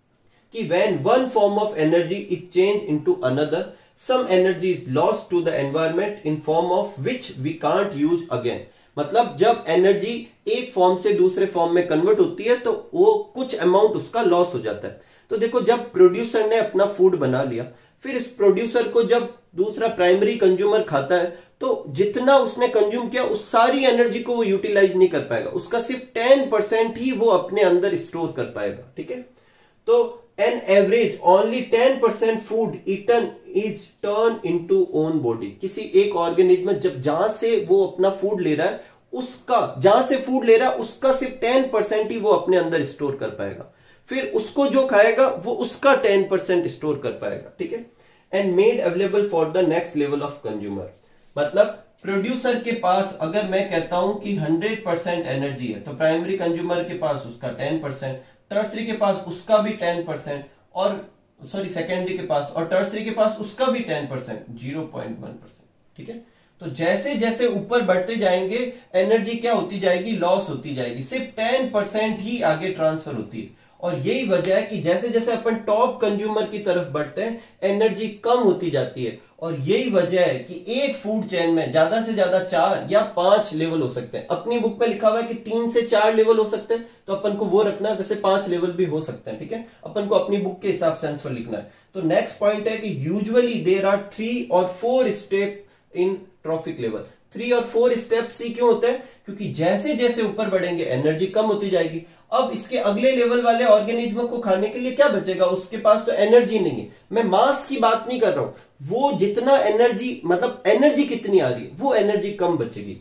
कि when one form of energy is changed into another, some energy is lost to the environment in form of which we can't use again। मतलब जब एनर्जी एक फॉर्म से दूसरे फॉर्म में कन्वर्ट होती है तो वो कुछ अमाउंट उसका लॉस हो जाता है। तो देखो जब प्रोड्यूसर ने अपना फूड बना लिया, फिर इस प्रोड्यूसर को जब दूसरा प्राइमरी कंज्यूमर खाता है तो जितना उसने कंज्यूम किया उस सारी एनर्जी को वो यूटिलाइज नहीं कर पाएगा, उसका सिर्फ टेन परसेंट ही वो अपने अंदर स्टोर कर पाएगा, ठीक है। तो an average only ten percent food eaten is turned into own body। किसी एक ऑर्गेनिज्म जब जहां से वो अपना फूड ले रहा है उसका जहां से फूड ले रहा है उसका सिर्फ टेन परसेंट ही वो अपने अंदर स्टोर कर पाएगा, फिर उसको जो खाएगा वो उसका टेन परसेंट स्टोर कर पाएगा, ठीक है। And made available for the next level of consumer. मतलब प्रोड्यूसर के पास अगर मैं कहता हूं कि हंड्रेड परसेंट एनर्जी है तो प्राइमरी कंज्यूमर के पास उसका टेन परसेंट, टर्सरी के पास उसका भी टेन परसेंट और सॉरी सेकेंडरी के पास और टर्सरी के पास उसका भी ten percent, zero point one percent, ठीक है। तो जैसे जैसे ऊपर बढ़ते जाएंगे एनर्जी क्या होती जाएगी, लॉस होती जाएगी, सिर्फ टेन परसेंट ही आगे ट्रांसफर होती है। और यही वजह है कि जैसे जैसे अपन टॉप कंज्यूमर की तरफ बढ़ते हैं एनर्जी कम होती जाती है। और यही वजह है कि एक फूड चेन में ज्यादा से ज्यादा चार या पांच लेवल हो सकते हैं। अपनी बुक में लिखा हुआ है कि तीन से चार लेवल हो सकते हैं, तो अपन को वो रखना है, वैसे पांच लेवल भी हो सकते हैं, ठीक है। अपन को अपनी बुक के हिसाब से आंसर लिखना है। तो नेक्स्ट पॉइंट है कि यूजुअली देयर आर थ्री और four step in trophic level. Three और फोर स्टेप्स ही क्यों होते हैं, क्योंकि जैसे जैसे ऊपर बढ़ेंगे एनर्जी कम होती जाएगी। अब इसके अगले लेवल वाले ऑर्गेनिज्म को खाने के लिए क्या बचेगा, उसके पास तो एनर्जी नहीं है। मैं मास की बात नहीं कर रहा हूं, वो जितना एनर्जी मतलब एनर्जी कितनी आ रही है वो एनर्जी कम बचेगी।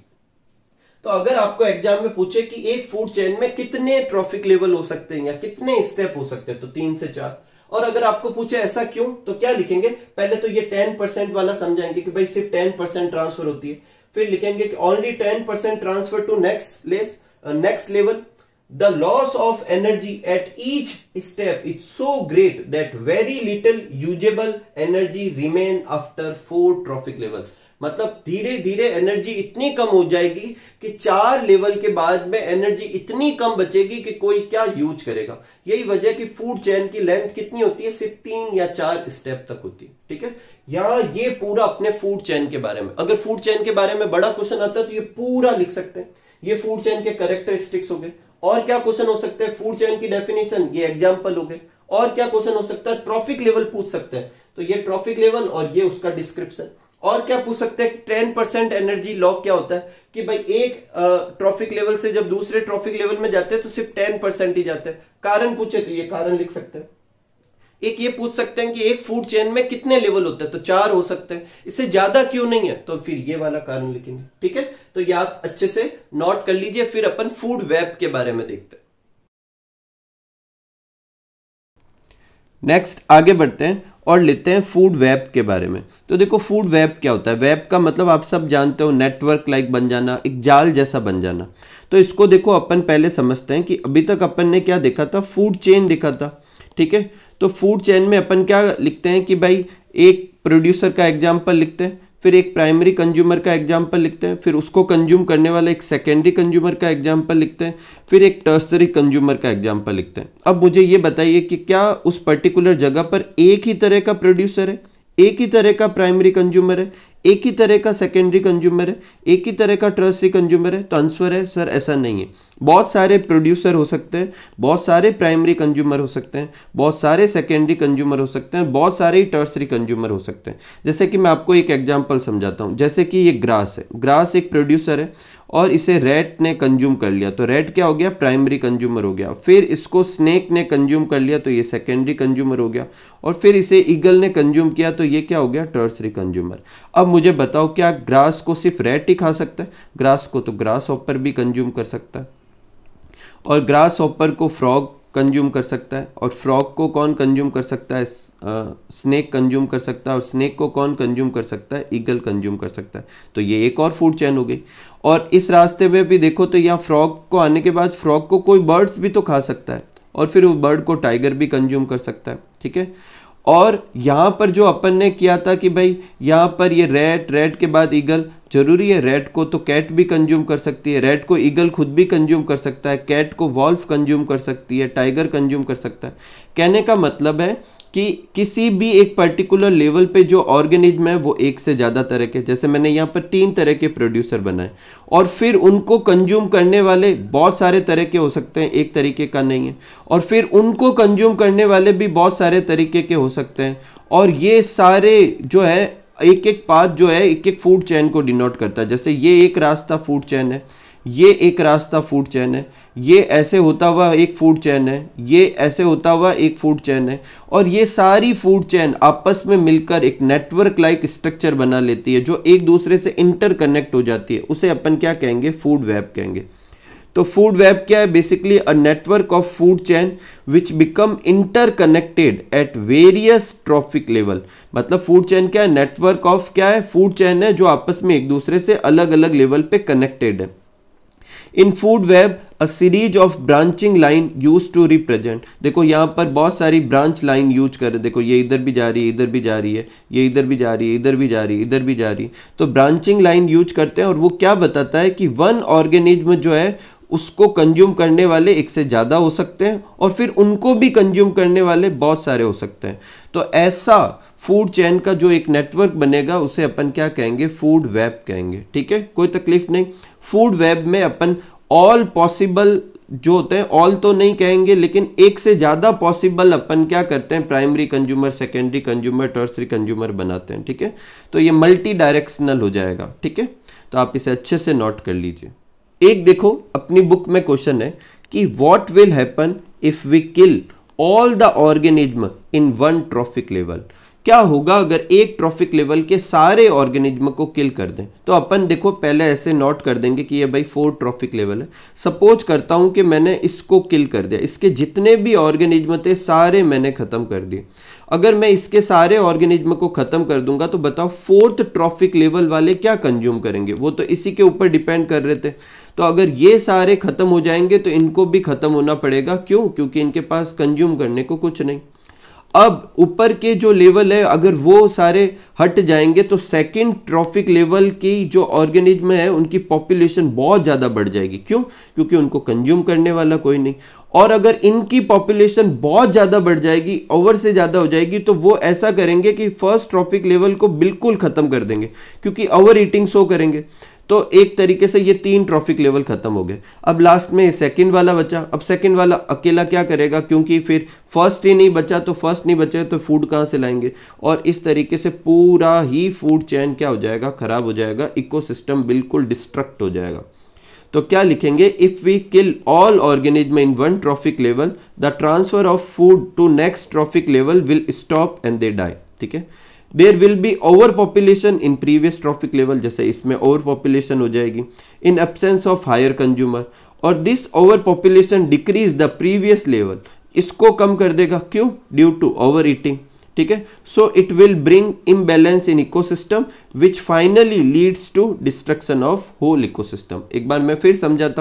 तो अगर आपको एग्जाम में पूछे कि एक फूड चेन में कितने ट्रॉफिक लेवल हो सकते हैं या कितने स्टेप हो सकते हैं तो तीन से चार। और अगर आपको पूछे ऐसा क्यों तो क्या लिखेंगे, पहले तो ये टेन परसेंट वाला समझाएंगे कि भाई सिर्फ टेन परसेंट ट्रांसफर होती है, फिर लिखेंगे कि only ten percent transfer to next next level. The loss of energy at each step is so great that very little usable energy remain after four trophic level। मतलब धीरे धीरे energy इतनी कम हो जाएगी कि चार लेवल के बाद में एनर्जी इतनी कम बचेगी कि कोई क्या यूज करेगा। यही वजह कि फूड चेन की लेंथ कितनी होती है, सिर्फ तीन या चार स्टेप तक होती है, ठीक है। यहाँ ये पूरा अपने फूड चेन के बारे में, अगर फूड चेन के बारे में बड़ा क्वेश्चन आता है तो ये पूरा लिख सकते हैं। ये फूड चेन के कैरेक्टरिस्टिक्स हो गए। और क्या क्वेश्चन हो सकते हैं, फूड चेन की डेफिनेशन, ये एग्जांपल हो गए। और क्या क्वेश्चन हो सकता है, ट्रॉफिक लेवल पूछ सकते हैं, तो ये ट्रॉफिक लेवल और ये उसका डिस्क्रिप्शन। और क्या पूछ सकते हैं, टेन परसेंट एनर्जी लॉक क्या होता है कि भाई एक ट्रॉफिक लेवल से जब दूसरे ट्रॉफिक लेवल में जाते हैं तो सिर्फ टेन परसेंट ही जाते हैं। कारण पूछे तो ये कारण लिख सकते हैं। एक ये पूछ सकते हैं कि एक फूड चेन में कितने लेवल होते हैं तो चार हो सकते हैं, इससे ज्यादा क्यों नहीं है, तो फिर ये वाला कारण लिखेंगे, ठीक है। तो ये आप अच्छे से नोट कर लीजिए। फिर अपन फूड वेब के बारे में देखते हैं। नेक्स्ट आगे बढ़ते हैं और लेते हैं फूड वेब के बारे में। तो देखो फूड वेब क्या होता है। वेब का मतलब आप सब जानते हो, नेटवर्क लाइक बन जाना, एक जाल जैसा बन जाना। तो इसको देखो अपन पहले समझते हैं कि अभी तक अपन ने क्या देखा था, फूड चेन देखा था, ठीक है। तो फूड चेन में अपन क्या लिखते हैं कि भाई एक प्रोड्यूसर का एग्जाम्पल लिखते हैं, फिर एक प्राइमरी कंज्यूमर का एग्जाम्पल लिखते हैं, फिर उसको कंज्यूम करने वाला एक सेकेंडरी कंज्यूमर का एग्जाम्पल लिखते हैं, फिर एक टर्सरी कंज्यूमर का एग्जाम्पल लिखते हैं। अब मुझे ये बताइए कि क्या उस पर्टिकुलर जगह पर एक ही तरह का प्रोड्यूसर है, एक ही तरह का प्राइमरी कंज्यूमर है, एक ही तरह का सेकेंडरी कंज्यूमर है, एक ही तरह का टर्सरी कंज्यूमर है? तो आंसर है सर ऐसा नहीं है। बहुत सारे प्रोड्यूसर हो सकते हैं, बहुत सारे प्राइमरी कंज्यूमर हो सकते हैं, बहुत सारे सेकेंडरी कंज्यूमर हो सकते हैं, बहुत सारे टर्सरी कंज्यूमर हो सकते हैं। जैसे कि मैं आपको एक एग्जांपल समझाता हूँ। जैसे कि ये ग्रास है, ग्रास एक प्रोड्यूसर है और इसे रैट ने कंज्यूम कर लिया, तो रैट क्या हो गया? प्राइमरी कंज्यूमर हो गया। फिर इसको स्नेक ने कंज्यूम कर लिया, तो ये सेकेंडरी कंज्यूमर हो गया। और फिर इसे ईगल ने कंज्यूम किया, तो ये क्या हो गया? Tertiary consumer. अब मुझे बताओ, क्या ग्रास को सिर्फ रैट ही खा सकता है? ग्रास को तो ग्रास हॉपर भी कंज्यूम कर सकता है, और ग्रास हॉपर को फ्रॉग कंज्यूम कर सकता है, और फ्रॉग को कौन कंज्यूम कर सकता है? स्नेक कंज्यूम कर सकता है, और स्नेक को कौन कंज्यूम कर सकता है? ईगल कंज्यूम कर सकता है। तो ये एक और फूड चेन हो गई। और इस रास्ते में भी देखो तो यहाँ फ्रॉग को आने के बाद फ्रॉग को कोई बर्ड्स भी तो खा सकता है, और फिर वो बर्ड को टाइगर भी कंज्यूम कर सकता है। ठीक है। और यहाँ पर जो अपन ने किया था कि भाई यहाँ पर ये रैट, रैट के बाद ईगल, जरूरी है रैट को तो कैट भी कंज्यूम कर सकती है, रैट को ईगल खुद भी कंज्यूम कर सकता है, कैट को वॉल्फ कंज्यूम कर सकती है, टाइगर कंज्यूम कर सकता है। कहने का मतलब है कि किसी भी एक पर्टिकुलर लेवल पे जो ऑर्गेनिज्म है वो एक से ज़्यादा तरह के, जैसे मैंने यहाँ पर तीन तरह के प्रोड्यूसर बनाए, और फिर उनको कंज्यूम करने वाले बहुत सारे तरह के हो सकते हैं, एक तरीके का नहीं है। और फिर उनको कंज्यूम करने वाले भी बहुत सारे तरीके के हो सकते हैं। और ये सारे जो है एक एक पाथ जो है एक एक फूड चेन को डिनोट करता है। जैसे ये एक रास्ता फूड चेन है, ये एक रास्ता फूड चेन है, ये ऐसे होता हुआ एक फूड चेन है, ये ऐसे होता हुआ एक फूड चेन है, और ये सारी फूड चेन आपस में मिलकर एक नेटवर्क लाइक स्ट्रक्चर बना लेती है जो एक दूसरे से इंटरकनेक्ट हो जाती है। उसे अपन क्या कहेंगे? फूड वेब कहेंगे। तो फूड वेब क्या है? Basically a network of food chain which become interconnected at various trophic level. मतलब फूड चेन क्या है? नेटवर्क ऑफ क्या है? फूड चेन है जो आपस में एक दूसरे से अलग अलग लेवल पे कनेक्टेड है। In food web a series of branching line use to represent. देखो यहाँ पर बहुत सारी ब्रांच लाइन यूज कर रहे, देखो ये इधर भी जा रही है, इधर भी जा रही है, ये इधर भी जा रही है, इधर भी जा रही है, इधर भी जा रही है। तो ब्रांचिंग लाइन यूज करते हैं, और वो क्या बताता है कि वन ऑर्गेनिज्म जो है उसको कंज्यूम करने वाले एक से ज़्यादा हो सकते हैं, और फिर उनको भी कंज्यूम करने वाले बहुत सारे हो सकते हैं। तो ऐसा फूड चेन का जो एक नेटवर्क बनेगा उसे अपन क्या कहेंगे? फूड वेब कहेंगे। ठीक है, कोई तकलीफ नहीं। फूड वेब में अपन ऑल पॉसिबल जो होते हैं, ऑल तो नहीं कहेंगे, लेकिन एक से ज़्यादा पॉसिबल अपन क्या करते हैं? Primary consumer, secondary consumer, tertiary consumer बनाते हैं। ठीक है, तो ये मल्टी डायरेक्शनल हो जाएगा। ठीक है, तो आप इसे अच्छे से नोट कर लीजिए। एक देखो अपनी बुक में क्वेश्चन है कि what will happen if we kill all the organism in one trophic level. क्या होगा अगर एक ट्रॉफिक लेवल के सारे ऑर्गेनिज्म को किल कर दें? तो अपन देखो पहले ऐसे नोट कर देंगे कि ये भाई फोर ट्रॉफिक लेवल है। सपोज करता हूं कि मैंने इसको किल कर दिया, इसके जितने भी ऑर्गेनिज्म थे सारे मैंने खत्म कर दिए। अगर मैं इसके सारे ऑर्गेनिज्म को खत्म कर दूंगा तो बताओ फोर्थ ट्रॉफिक लेवल वाले क्या कंज्यूम करेंगे? वो तो इसी के ऊपर डिपेंड कर रहे थे। तो अगर ये सारे खत्म हो जाएंगे तो इनको भी खत्म होना पड़ेगा। क्यों? क्योंकि इनके पास कंज्यूम करने को कुछ नहीं। अब ऊपर के जो लेवल है अगर वो सारे हट जाएंगे तो सेकंड ट्रॉफिक लेवल की जो ऑर्गेनिज्म है उनकी पॉपुलेशन बहुत ज़्यादा बढ़ जाएगी। क्यों? क्योंकि उनको कंज्यूम करने वाला कोई नहीं। और अगर इनकी पॉपुलेशन बहुत ज़्यादा बढ़ जाएगी, ओवर से ज़्यादा हो जाएगी, तो वो ऐसा करेंगे कि फर्स्ट ट्रॉफिक लेवल को बिल्कुल ख़त्म कर देंगे, क्योंकि ओवर ईटिंग शो करेंगे। तो एक तरीके से ये तीन ट्रॉफिक लेवल खत्म हो गए। अब लास्ट में सेकंड वाला बचा। अब सेकंड वाला अकेला क्या करेगा? क्योंकि फिर फर्स्ट ही नहीं बचा, तो फर्स्ट नहीं बचे तो फूड कहाँ से लाएंगे? और इस तरीके से पूरा ही फूड चेन क्या हो जाएगा? खराब हो जाएगा, इकोसिस्टम बिल्कुल डिस्ट्रक्ट हो जाएगा। तो क्या लिखेंगे? If we kill all organism in one trophic level the transfer of food to next trophic level will stop and they die. ठीक है, there will be overpopulation in previous trophic level, जैसे इसमें overpopulation हो जाएगी in absence of higher consumer, और this overpopulation decrease the previous level, इसको कम कर देगा। क्यों? Due to overeating. ठीक है, so it will bring imbalance in ecosystem which finally leads to destruction of whole ecosystem. एक बार मैं फिर समझाता हूं।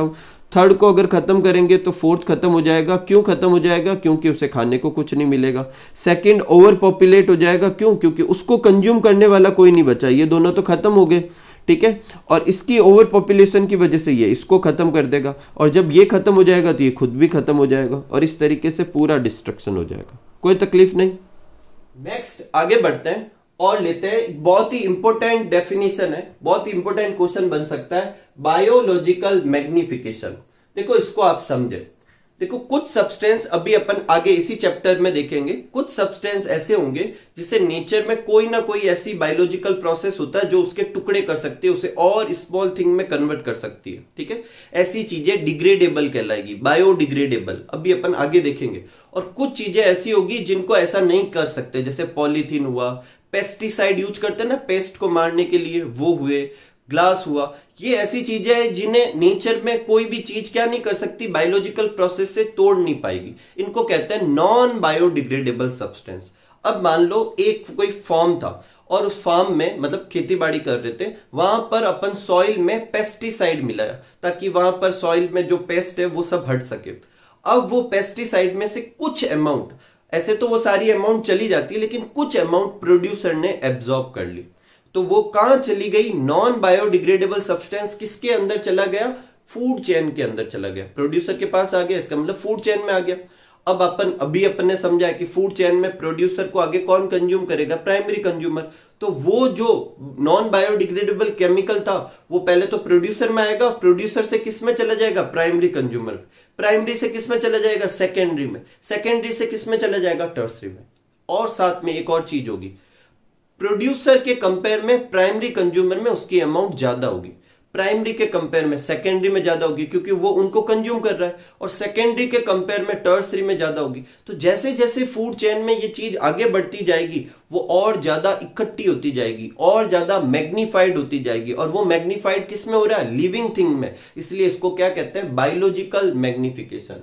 थर्ड को अगर खत्म करेंगे तो फोर्थ खत्म हो जाएगा। क्यों खत्म हो जाएगा? क्योंकि उसे खाने को कुछ नहीं मिलेगा। सेकंड ओवर पॉपुलेट हो जाएगा। क्यों? क्योंकि उसको कंज्यूम करने वाला कोई नहीं बचा, ये दोनों तो खत्म हो गए, ठीक है। और इसकी ओवर पॉपुलेशन की वजह से ये इसको खत्म कर देगा, और जब ये खत्म हो जाएगा तो ये खुद भी खत्म हो जाएगा, और इस तरीके से पूरा डिस्ट्रक्शन हो जाएगा। कोई तकलीफ नहीं। नेक्स्ट आगे बढ़ते हैं और लेते हैं, बहुत ही इंपॉर्टेंट डेफिनेशन है, बहुत ही इंपॉर्टेंट क्वेश्चन बन सकता है, बायोलॉजिकल मैग्निफिकेशन। देखो इसको आप समझे। देखो कुछ सब्सटेंस अभी अपन आगे इसी चैप्टर में देखेंगे, कुछ सब्सटेंस ऐसे होंगे जिसे नेचर में कोई ना कोई ऐसी बायोलॉजिकल प्रोसेस होता है जो उसके टुकड़े कर सकती है, उसे और स्मॉल थिंग में कन्वर्ट कर सकती है, ठीक है। ऐसी चीजें डिग्रेडेबल कहलाएगी, बायोडिग्रेडेबल, अभी अपन आगे देखेंगे। और कुछ चीजें ऐसी होगी जिनको ऐसा नहीं कर सकते, जैसे पॉलीथीन हुआ, पेस्टिसाइड यूज करते हैं ना पेस्ट को मारने के लिए, वो हुए, ग्लास हुआ। ये ऐसी चीजें हैं जिन्हें नेचर में कोई भी चीज क्या नहीं कर सकती, बायोलॉजिकल प्रोसेस से तोड़ नहीं पाएगी। इनको कहते हैं नॉन बायोडिग्रेडेबल सब्सटेंस। अब मान लो एक कोई फार्म था और उस फार्म में मतलब खेती बाड़ी कर रहे थे, वहां पर अपन सॉइल में पेस्टिसाइड मिलाया ताकि वहां पर सॉइल में जो पेस्ट है वो सब हट सके। अब वो पेस्टिसाइड में से कुछ अमाउंट, ऐसे तो वो सारी अमाउंट चली जाती है, लेकिन कुछ अमाउंट प्रोड्यूसर ने एब्जॉर्ब कर ली, तो वो कहां चली गई? नॉन बायोडिग्रेडेबल सब्सटेंस किसके अंदर चला गया? फूड चेन के अंदर चला गया, प्रोड्यूसर के पास आ गया, इसका मतलब फूड चेन में आ गया। अब अपन अभी अपन ने समझा कि फूड चेन में प्रोड्यूसर को आगे कौन कंज्यूम करेगा? Primary consumer. तो वो जो नॉन बायोडिग्रेडेबल केमिकल था वो पहले तो प्रोड्यूसर में आएगा, प्रोड्यूसर से किस में चला जाएगा? Primary consumer. प्राइमरी से किस में चला जाएगा? सेकेंडरी में। सेकेंडरी से किस में चला जाएगा? टर्सरी में। और साथ में एक और चीज होगी, प्रोड्यूसर के कंपेयर में प्राइमरी कंज्यूमर में उसकी अमाउंट ज्यादा होगी, प्राइमरी के कंपेयर में सेकेंडरी में ज्यादा होगी क्योंकि वो उनको कंज्यूम कर रहा है, और सेकेंडरी के कंपेयर में टर्सरी में ज्यादा होगी। तो जैसे जैसे फूड चेन में ये चीज आगे बढ़ती जाएगी वो और ज्यादा इकट्ठी होती जाएगी, और ज्यादा मैग्नीफाइड होती जाएगी, और वो मैग्नीफाइड किस में हो रहा है? लिविंग थिंग में। इसलिए इसको क्या कहते हैं? Biological magnification.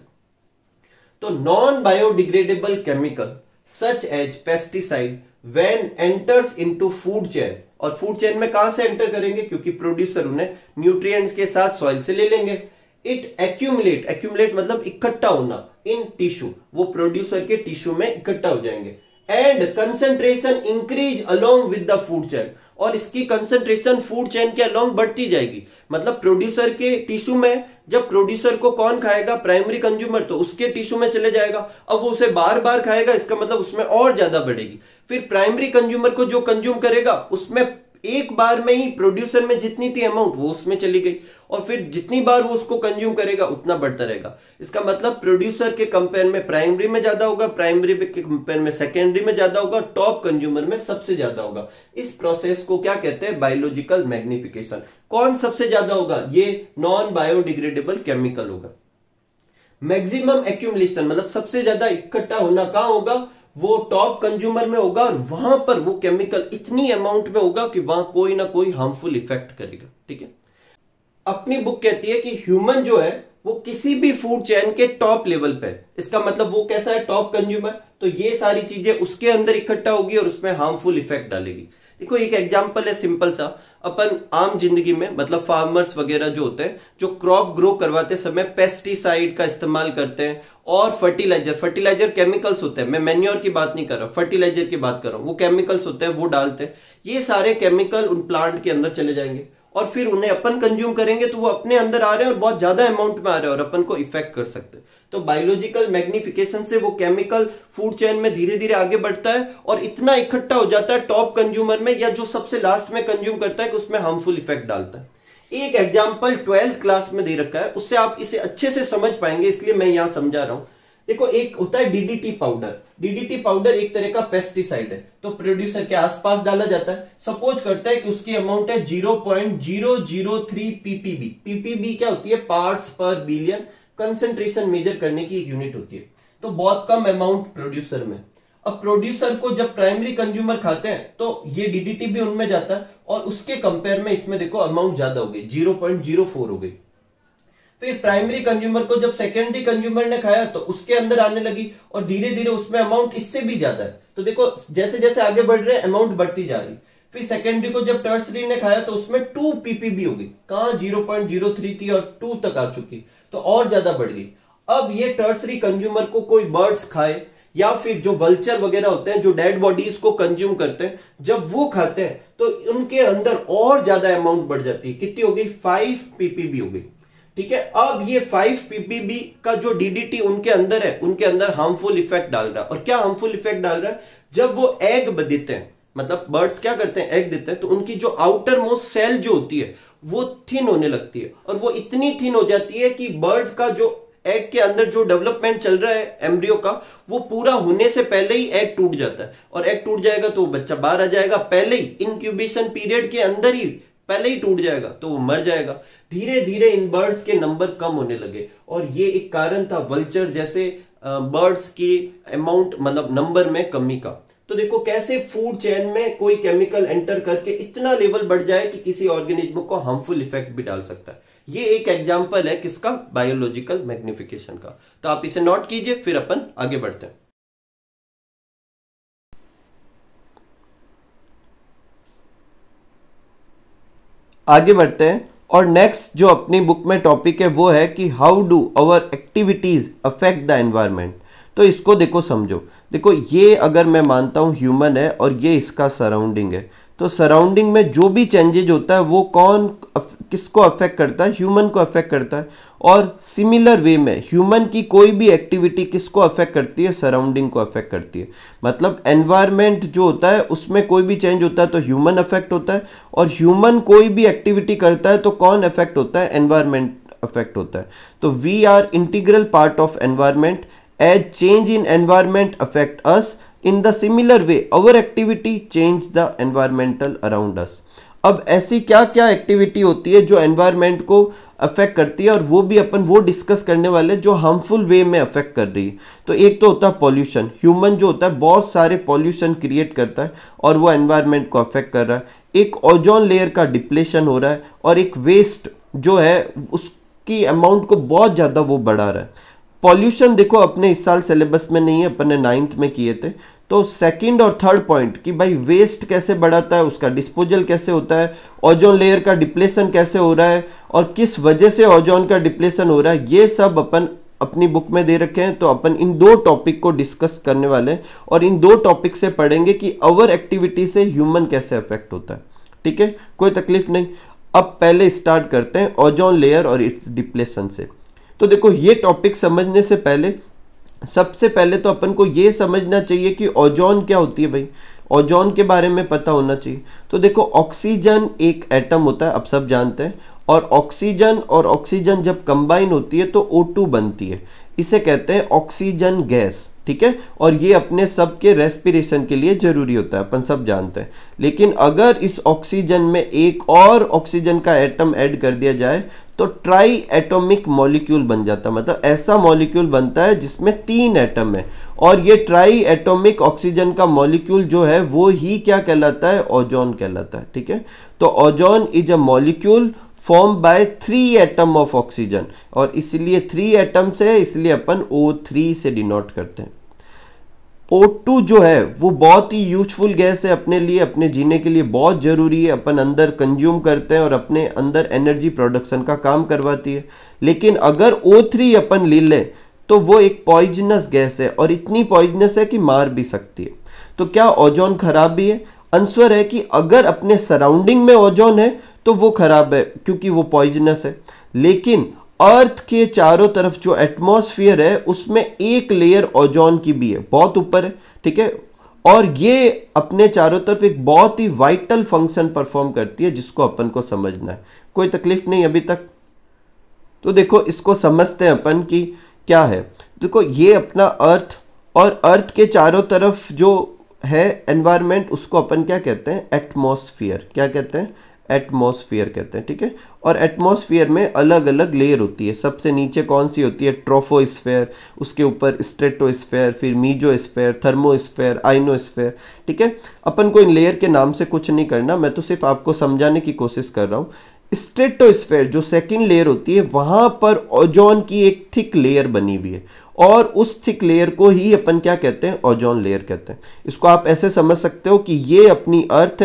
तो non biodegradable chemical such as pesticide when enters into food chain, और फूड चेन में कहां से एंटर करेंगे? क्योंकि प्रोड्यूसर उन्हें न्यूट्रिएंट्स के साथ सॉइल से ले लेंगे। इट एक्यूमुलेट, एक्यूमुलेट मतलब इकट्ठा होना, इन टिश्यू, वो प्रोड्यूसर के टिश्यू में इकट्ठा हो जाएंगे। And concentration increase along with the food chain, और इसकी कंसंट्रेशन फूड चेन के अलोंग बढ़ती जाएगी। मतलब प्रोड्यूसर के टिश्यू में, जब प्रोड्यूसर को कौन खाएगा? प्राइमरी कंज्यूमर, तो उसके टिश्यू में चले जाएगा। अब वो उसे बार बार खाएगा, इसका मतलब उसमें और ज्यादा बढ़ेगी। फिर प्राइमरी कंज्यूमर को जो कंज्यूम करेगा उसमें एक बार में ही प्रोड्यूसर में जितनी थी अमाउंट वो उसमें चली गई, और फिर जितनी बार वो उसको कंज्यूम करेगा उतना बढ़ता रहेगा। इसका मतलब प्रोड्यूसर के कंपेयर में प्राइमरी में ज्यादा होगा, प्राइमरी के कंपेयर में सेकेंडरी में ज्यादा होगा, टॉप कंज्यूमर में सबसे ज्यादा होगा। इस प्रोसेस को क्या कहते हैं? Biological magnification. कौन सबसे ज्यादा होगा? ये नॉन बायोडिग्रेडेबल केमिकल होगा। मैक्सिमम एक्यूमुलेशन मतलब सबसे ज्यादा इकट्ठा होना कहां होगा? वो टॉप कंज्यूमर में होगा, और वहां पर वो केमिकल इतनी अमाउंट में होगा कि वहां कोई ना कोई हार्मफुल इफेक्ट करेगा, ठीक है। अपनी बुक कहती है कि ह्यूमन जो है वो किसी भी फूड चेन के टॉप लेवल पे है। इसका मतलब वो कैसा है? Top consumer. तो ये सारी चीजें उसके अंदर इकट्ठा होगी और उसमें हार्मफुल इफेक्ट डालेगी। देखो एक एग्जांपल है सिंपल सा, अपन आम जिंदगी में मतलब फार्मर्स वगैरह जो होते हैं, जो क्रॉप ग्रो करवाते समय पेस्टिसाइड का इस्तेमाल करते हैं, और फर्टिलाइजर, फर्टिलाइजर केमिकल्स होते हैं, मैं मैन्योर की बात नहीं कर रहा, फर्टिलाइजर की बात कर रहा हूं, वो केमिकल्स होते हैं वो डालते हैं। ये सारे केमिकल उन प्लांट के अंदर चले जाएंगे, और फिर उन्हें अपन कंज्यूम करेंगे तो वो अपने अंदर आ रहे हैं और बहुत ज्यादा अमाउंट में आ रहे हैं, और अपन को इफेक्ट कर सकते हैं। तो बायोलॉजिकल मैग्निफिकेशन से वो केमिकल फूड चेन में धीरे धीरे आगे बढ़ता है और इतना इकट्ठा हो जाता है टॉप कंज्यूमर में, या जो सबसे लास्ट में कंज्यूम करता है कि उसमें हार्मफुल इफेक्ट डालता है। एक एग्जाम्पल ट्वेल्थ क्लास में दे रखा है, उससे आप इसे अच्छे से समझ पाएंगे, इसलिए मैं यहां समझा रहा हूं। देखो एक होता है डीडीटी पाउडर। डीडीटी पाउडर एक तरह का पेस्टिसाइड है, तो प्रोड्यूसर के आसपास डाला जाता है। सपोज करता है कि उसकी अमाउंट है zero point zero zero three PPB. PPB क्या होती है? पार्ट्स पर बिलियन। कंसंट्रेशन मेजर करने की एक यूनिट होती है, तो बहुत कम अमाउंट प्रोड्यूसर में। अब प्रोड्यूसर को जब प्राइमरी कंज्यूमर खाते हैं तो ये डीडीटी भी उनमें जाता है, और उसके कंपेयर में इसमें देखो अमाउंट ज्यादा हो गई, जीरो पॉइंट जीरो फोर हो गई। फिर प्राइमरी कंज्यूमर को जब सेकेंडरी कंज्यूमर ने खाया तो उसके अंदर आने लगी, और धीरे धीरे उसमें अमाउंट इससे भी ज्यादा है। तो देखो जैसे जैसे आगे बढ़ रहे हैं अमाउंट बढ़ती जा रही। फिर सेकेंडरी को जब टर्सरी ने खाया तो उसमें टू पीपीबी हो गई, कहां जीरो पॉइंट जीरो थ्री थी और टू तक आ चुकी, तो और ज्यादा बढ़ गई। अब ये टर्सरी कंज्यूमर को कोई बर्ड्स खाए या फिर जो वल्चर वगैरह होते हैं जो डेड बॉडीज को कंज्यूम करते हैं, जब वो खाते हैं तो उनके अंदर और ज्यादा अमाउंट बढ़ जाती है। कितनी हो गई? फाइव पीपीबी हो गई। ठीक है, अब ये फाइव पीपीबी का जो डीडीटी उनके अंदर है, उनके अंदर हार्मफुल इफेक्ट डाल रहा है। और क्या हार्मफुल इफेक्ट डाल रहा है? जब वो एग देते हैं, मतलब बर्ड्स क्या करते हैं, एग देते हैं, तो उनकी जो आउटर मोस्ट सेल जो होती है वो थिन होने लगती है, और वो इतनी थिन हो जाती है कि बर्ड का जो एग के अंदर जो डेवलपमेंट चल रहा है एम्ब्रियो का, वो पूरा होने से पहले ही एग टूट जाता है। और एग टूट जाएगा तो बच्चा बाहर आ जाएगा, पहले ही इंक्यूबेशन पीरियड के अंदर ही पहले ही टूट जाएगा, तो वो मर जाएगा। धीरे धीरे इन बर्ड्स के नंबर कम होने लगे, और ये एक कारण था वल्चर जैसे बर्ड्स की अमाउंट, मतलब नंबर में कमी का। तो देखो कैसे फूड चेन में कोई केमिकल एंटर करके इतना लेवल बढ़ जाए कि किसी ऑर्गेनिज्म को हार्मफुल इफेक्ट भी डाल सकता है। ये एक एग्जांपल है किसका? बायोलॉजिकल मैग्निफिकेशन का। तो आप इसे नोट कीजिए, फिर अपन आगे बढ़ते हैं। आगे बढ़ते हैं और नेक्स्ट जो अपनी बुक में टॉपिक है वो है कि how do our activities affect the environment. तो इसको देखो, समझो। देखो, ये अगर मैं मानता हूं ह्यूमन है और ये इसका सराउंडिंग है, तो सराउंडिंग में जो भी चेंजेज होता है वो कौन किसको अफेक्ट करता है? ह्यूमन को अफेक्ट करता है। और सिमिलर वे में ह्यूमन की कोई भी एक्टिविटी किसको अफेक्ट करती है? सराउंडिंग को अफेक्ट करती है। मतलब एनवायरनमेंट जो होता है उसमें कोई भी चेंज होता है तो ह्यूमन अफेक्ट होता है, और ह्यूमन कोई भी एक्टिविटी करता है तो कौन अफेक्ट होता है? एनवायरनमेंट अफेक्ट होता है। तो we are integral part of environment, as change in environment affect us, in the similar way our activity change the environmental around us। अब ऐसी क्या क्या एक्टिविटी होती है जो एनवायरनमेंट को अफेक्ट करती है, और वो भी अपन वो डिस्कस करने वाले जो हार्मफुल वे में अफेक्ट कर रही है। तो एक तो होता है पॉल्यूशन। ह्यूमन जो होता है बहुत सारे पॉल्यूशन क्रिएट करता है और वो एनवायरनमेंट को अफेक्ट कर रहा है। एक ओजोन लेयर का डिप्लेशन हो रहा है, और एक वेस्ट जो है उसकी अमाउंट को बहुत ज़्यादा वो बढ़ा रहा है। पॉल्यूशन देखो अपने इस साल सिलेबस में नहीं है, अपन ने नाइन्थ में किए थे। तो सेकंड और थर्ड पॉइंट कि भाई वेस्ट कैसे बढ़ाता है, उसका डिस्पोजल कैसे होता है, ओजोन लेयर का डिप्लेशन कैसे हो रहा है और किस वजह से ओजोन का डिप्लेशन हो रहा है, ये सब अपन अपनी बुक में दे रखे हैं। तो अपन इन दो टॉपिक को डिस्कस करने वाले हैं और इन दो टॉपिक से पढ़ेंगे कि अवर एक्टिविटी से ह्यूमन कैसे अफेक्ट होता है। ठीक है, कोई तकलीफ नहीं। अब पहले स्टार्ट करते हैं ओजोन लेयर और इट्स डिप्लेशन से। तो देखो, ये टॉपिक समझने से पहले सबसे पहले तो अपन को ये समझना चाहिए कि ओजोन क्या होती है। भाई ओजोन के बारे में पता होना चाहिए। तो देखो, ऑक्सीजन एक एटम होता है, अब सब जानते हैं, और ऑक्सीजन और ऑक्सीजन जब कंबाइन होती है तो ओ टू बनती है। इसे कहते हैं ऑक्सीजन गैस। ठीक है, और ये अपने सब के रेस्पिरेशन के लिए जरूरी होता है, अपन सब जानते हैं। लेकिन अगर इस ऑक्सीजन में एक और ऑक्सीजन का एटम ऐड कर दिया जाए तो ट्राई एटॉमिक मॉलिक्यूल बन जाता है। मतलब ऐसा मॉलिक्यूल बनता है जिसमें तीन एटम है, और ये ट्राई एटॉमिक ऑक्सीजन का मॉलिक्यूल जो है वो ही क्या कहलाता है? ओजोन कहलाता है। ठीक है, तो ozone is a molecule form by three atom of oxygen, और इसलिए थ्री एटम्स है, इसलिए अपन ओ थ्री से डिनोट करते हैं। ओ टू जो है वो बहुत ही यूजफुल गैस है अपने लिए, अपने जीने के लिए बहुत जरूरी है, अपन अंदर कंज्यूम करते हैं और अपने अंदर एनर्जी प्रोडक्शन का काम करवाती है। लेकिन अगर ओ थ्री अपन ले लें तो वो एक पॉइजनस गैस है, और इतनी पॉइजनस है कि मार भी सकती है। तो क्या ओजोन खराब भी है? आंसर है कि अगर अपने सराउंडिंग में ओजोन है तो वो खराब है क्योंकि वो पॉइजनस है। लेकिन अर्थ के चारों तरफ जो एटमॉस्फेयर है उसमें एक लेयर ओजोन की भी है, बहुत ऊपर है। ठीक है, और ये अपने चारों तरफ एक बहुत ही वाइटल फंक्शन परफॉर्म करती है जिसको अपन को समझना है। कोई तकलीफ नहीं अभी तक? तो देखो, इसको समझते हैं अपन कि क्या है। देखो, ये अपना अर्थ, और अर्थ के चारों तरफ जो है एनवायरनमेंट उसको अपन क्या कहते हैं? एटमॉस्फेयर। क्या कहते हैं? एटमॉस्फेयर कहते हैं। ठीक है, और एटमॉस्फेयर में अलग अलग लेयर होती है। सबसे नीचे कौन सी होती है? ट्रोफोस्फेयर, उसके ऊपर स्ट्रेटोस्फेयर, फिर मीजोस्फेयर, थर्मोस्फेयर, आइनोस्फेयर। ठीक है, अपन को इन लेयर के नाम से कुछ नहीं करना, मैं तो सिर्फ आपको समझाने की कोशिश कर रहा हूँ। स्ट्रेटोस्फेयर जो सेकंड लेयर होती है, वहां पर ओजोन की एक थिक लेयर बनी हुई है, और उस थिक लेयर को ही अपन क्या कहते हैं? ओजोन लेयर कहते हैं। इसको आप ऐसे समझ सकते हो कि ये अपनी अर्थ है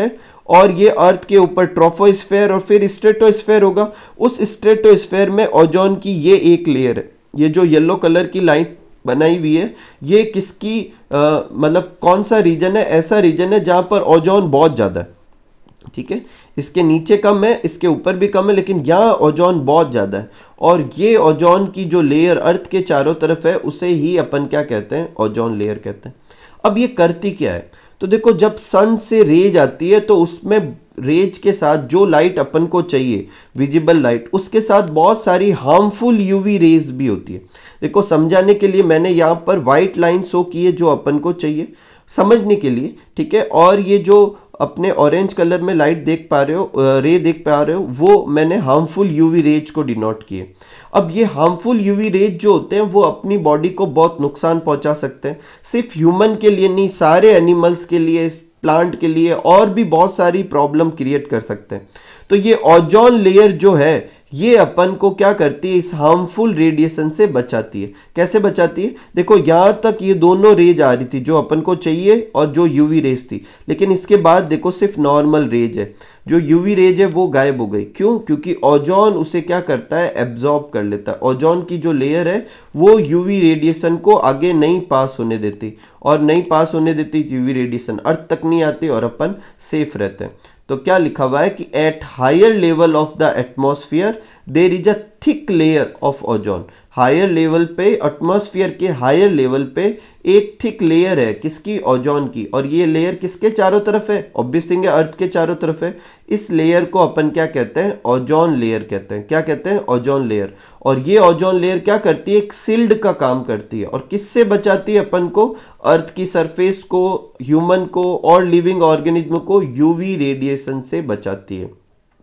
और ये अर्थ के ऊपर ट्रोपोस्फेयर और फिर स्ट्रेटोस्फेयर होगा। उस स्ट्रेटोस्फेयर में ओजोन की ये एक लेयर है, ये जो येलो कलर की लाइन बनाई हुई है, ये किसकी मतलब कौन सा रीजन है? ऐसा रीजन है जहां पर ओजोन बहुत ज़्यादा है, ठीक है। इसके नीचे कम है, इसके ऊपर भी कम है, लेकिन यहाँ ओजोन बहुत ज़्यादा है। और ये ओजोन की जो लेयर अर्थ के चारों तरफ है उसे ही अपन क्या कहते हैं? ओजोन लेयर कहते हैं। अब ये करती क्या है? तो देखो, जब सन से रेज आती है तो उसमें रेज के साथ जो लाइट अपन को चाहिए, विजिबल लाइट, उसके साथ बहुत सारी हार्मफुल यूवी रेज भी होती है। देखो, समझाने के लिए मैंने यहाँ पर वाइट लाइन शो की है जो अपन को चाहिए समझने के लिए, ठीक है। और ये जो अपने ऑरेंज कलर में लाइट देख पा रहे हो, रे देख पा रहे हो, वो मैंने हार्मफुल यूवी रेज को डिनोट किए। अब ये हार्मफुल यूवी रेज जो होते हैं वो अपनी बॉडी को बहुत नुकसान पहुंचा सकते हैं। सिर्फ ह्यूमन के लिए नहीं, सारे एनिमल्स के लिए, प्लांट के लिए और भी बहुत सारी प्रॉब्लम क्रिएट कर सकते हैं। तो ये ओजोन लेयर जो है ये अपन को क्या करती है? इस हार्मफुल रेडिएशन से बचाती है। कैसे बचाती है? देखो, यहाँ तक ये दोनों रेज आ रही थी जो अपन को चाहिए और जो यूवी रेज थी, लेकिन इसके बाद देखो सिर्फ नॉर्मल रेज है, जो यूवी रेज है वो गायब हो गई। क्यों? क्योंकि ओजोन उसे क्या करता है? एब्जॉर्ब कर लेता है। ओजोन की जो लेयर है वो यूवी रेडिएशन को आगे नहीं पास होने देती, और नहीं पास होने देती यूवी रेडिएशन अर्थ तक नहीं आती और अपन सेफ रहते हैं। तो क्या लिखा हुआ है कि at higher level of the atmosphere there is a thick layer of ozone. Higher level पे, एटमॉस्फेयर के हायर लेवल पे एक थिक लेयर है किसकी? ओजोन की। और ये लेयर किसके चारों तरफ है? ऑब्वियस थिंग है, अर्थ के चारों तरफ है। इस लेयर को अपन क्या कहते हैं? ओजोन लेयर कहते हैं। क्या कहते हैं? Ozone layer. और ये ओजोन लेयर क्या करती है? एक सील्ड का काम करती है। और किससे बचाती है अपन को? अर्थ की सरफेस को, ह्यूमन को और लिविंग ऑर्गेनिज्म को यूवी रेडिएशन से बचाती है।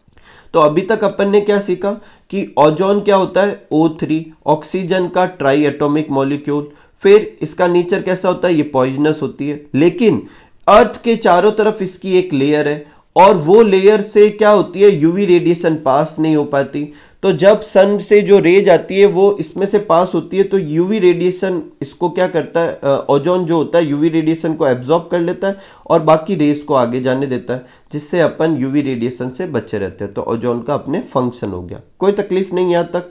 तो अभी तक अपन ने क्या सीखा कि ओजोन क्या होता है? ओ थ्री, ऑक्सीजन का ट्राई एटॉमिक मॉलिक्यूल। फिर इसका नेचर कैसा होता है? ये पॉइजनस होती है। लेकिन अर्थ के चारों तरफ इसकी एक लेयर है, और वो लेयर से क्या होती है? यूवी रेडिएशन पास नहीं हो पाती। तो जब सन से जो रेज आती है वो इसमें से पास होती है, तो यूवी रेडिएशन इसको क्या करता है? ओजोन जो होता है यूवी रेडिएशन को एब्जॉर्ब कर लेता है और बाकी रेज को आगे जाने देता है, जिससे अपन यूवी रेडिएशन से बचे रहते हैं। तो ओजोन का अपने फंक्शन हो गया। कोई तकलीफ नहीं यहां तक।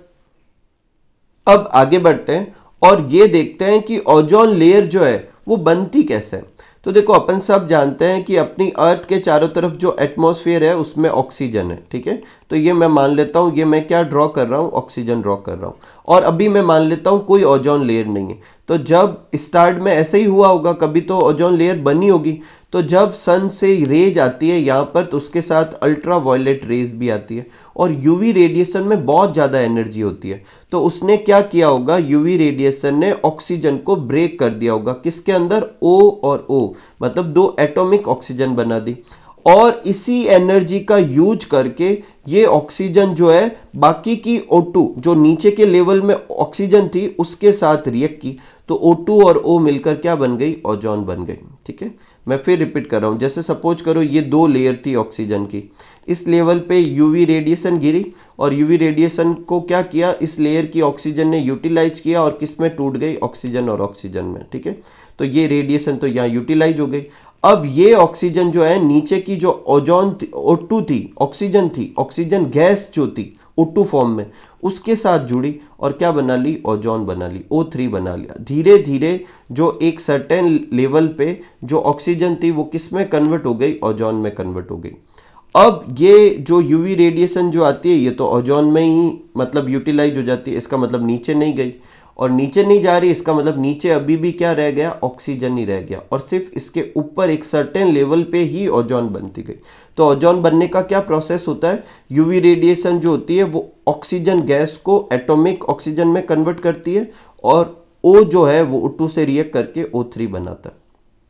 अब आगे बढ़ते हैं और ये देखते हैं कि ओजोन लेयर जो है वो बनती कैसे है। तो देखो, अपन सब जानते हैं कि अपनी अर्थ के चारों तरफ जो एटमॉस्फेयर है उसमें ऑक्सीजन है, ठीक है। तो ये मैं मान लेता हूँ, ये मैं क्या ड्रॉ कर रहा हूँ? ऑक्सीजन ड्रॉ कर रहा हूँ। और अभी मैं मान लेता हूँ कोई ओजोन लेयर नहीं है। तो जब स्टार्ट में ऐसे ही हुआ होगा, कभी तो ओजोन लेयर बनी होगी। तो जब सन से रेज आती है यहाँ पर, तो उसके साथ अल्ट्रा वायलेट रेज भी आती है, और यूवी रेडिएशन में बहुत ज़्यादा एनर्जी होती है। तो उसने क्या किया होगा? यूवी रेडिएशन ने ऑक्सीजन को ब्रेक कर दिया होगा। किसके अंदर? O और O, मतलब दो एटॉमिक ऑक्सीजन बना दी। और इसी एनर्जी का यूज करके ये ऑक्सीजन जो है बाकी की O टू जो नीचे के लेवल में ऑक्सीजन थी उसके साथ रिएक्ट की, तो O टू और O मिलकर क्या बन गई? ओजोन बन गई, ठीक है। मैं फिर रिपीट कर रहा हूँ। जैसे सपोज करो ये दो लेयर थी ऑक्सीजन की, इस लेवल पे यूवी रेडिएशन गिरी, और यूवी रेडिएशन को क्या किया? इस लेयर की ऑक्सीजन ने यूटिलाइज किया, और किस में टूट गई? ऑक्सीजन और ऑक्सीजन में, ठीक है। तो ये रेडिएशन तो यहाँ यूटिलाइज हो गई। अब ये ऑक्सीजन जो है नीचे की जो ओजोन ओ टू थी, ऑक्सीजन थी, ऑक्सीजन गैस जो थी ओ टू फॉर्म में, उसके साथ जुड़ी और क्या बना ली? ओजोन बना ली, ओ थ्री बना लिया। धीरे धीरे जो एक सर्टेन लेवल पे जो ऑक्सीजन थी वो किस में कन्वर्ट हो गई? ओजोन में कन्वर्ट हो गई। अब ये जो यूवी रेडिएशन जो आती है ये तो ओजोन में ही मतलब यूटिलाइज हो जाती है, इसका मतलब नीचे नहीं गई, और नीचे नहीं जा रही, इसका मतलब नीचे अभी भी क्या रह गया? ऑक्सीजन ही रह गया, और सिर्फ इसके ऊपर एक सर्टेन लेवल पे ही ओजोन बनती गई। तो ओजोन बनने का क्या प्रोसेस होता है? यूवी रेडिएशन जो होती है वो ऑक्सीजन गैस को एटॉमिक ऑक्सीजन में कन्वर्ट करती है, और O जो है वो O टू से रिएक्ट करके O थ्री बनाता है।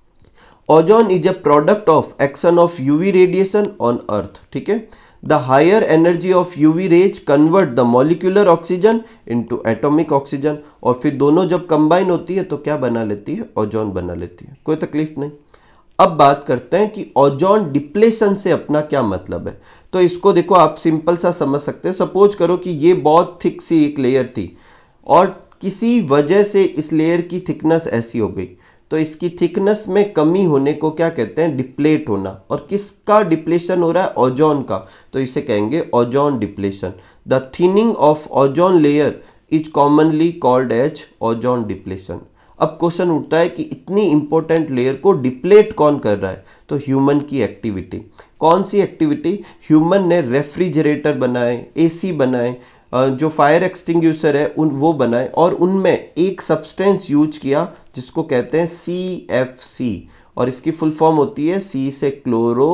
Ozone is a product of action of UV radiation on earth, ठीक है। The higher energy of UV rays convert the molecular oxygen into atomic oxygen, और फिर दोनों जब कंबाइन होती है तो क्या बना लेती है? ओजोन बना लेती है। कोई तकलीफ नहीं। अब बात करते हैं कि ओजोन डिप्लेशन से अपना क्या मतलब है। तो इसको देखो, आप सिंपल सा समझ सकते हैं। सपोज करो कि ये बहुत थिक सी एक लेयर थी, और किसी वजह से इस लेयर की थिकनेस ऐसी हो गई, तो इसकी थिकनेस में कमी होने को क्या कहते हैं, डिप्लेट होना। और किसका डिप्लेशन हो रहा है, ओजोन का, तो इसे कहेंगे ozone depletion. The thinning of ozone layer is commonly called as ozone depletion. अब क्वेश्चन उठता है कि इतनी इंपॉर्टेंट लेयर को डिप्लेट कौन कर रहा है, तो ह्यूमन की एक्टिविटी। कौन सी एक्टिविटी, ह्यूमन ने रेफ्रिजरेटर बनाए, एसी बनाए, जो फायर एक्सटिंग्विशर है उन वो बनाए, और उनमें एक सब्सटेंस यूज किया जिसको कहते हैं सी एफ सी, और इसकी फुल फॉर्म होती है सी से क्लोरो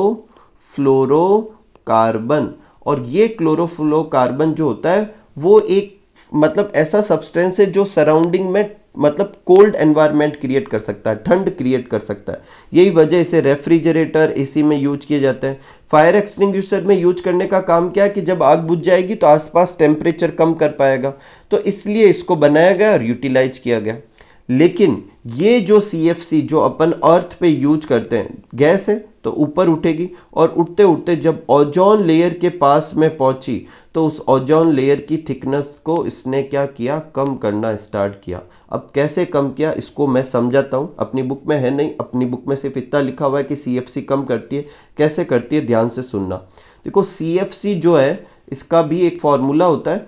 फ्लोरो कार्बन। और ये क्लोरोफ्लोरोकार्बन जो होता है वो एक मतलब ऐसा सब्सटेंस है जो सराउंडिंग में मतलब कोल्ड एनवायरनमेंट क्रिएट कर सकता है, ठंड क्रिएट कर सकता है। यही वजह इसे रेफ्रिजरेटर, एसी में यूज किए जाते हैं। फायर एक्सटिंग्विशर में यूज करने का काम क्या है कि जब आग बुझ जाएगी तो आसपास टेम्परेचर कम कर पाएगा, तो इसलिए इसको बनाया गया और यूटिलाइज किया गया। लेकिन ये जो सी एफ सी जो अपन अर्थ पे यूज करते हैं, गैस है तो ऊपर उठेगी, और उठते उठते जब ओजोन लेयर के पास में पहुंची तो उस ओजोन लेयर की थिकनेस को इसने क्या किया, कम करना स्टार्ट किया। अब कैसे कम किया इसको मैं समझाता हूँ, अपनी बुक में है नहीं, अपनी बुक में सिर्फ इतना लिखा हुआ है कि सी एफ सी कम करती है। कैसे करती है ध्यान से सुनना। देखो सी एफ सी जो है इसका भी एक फॉर्मूला होता है,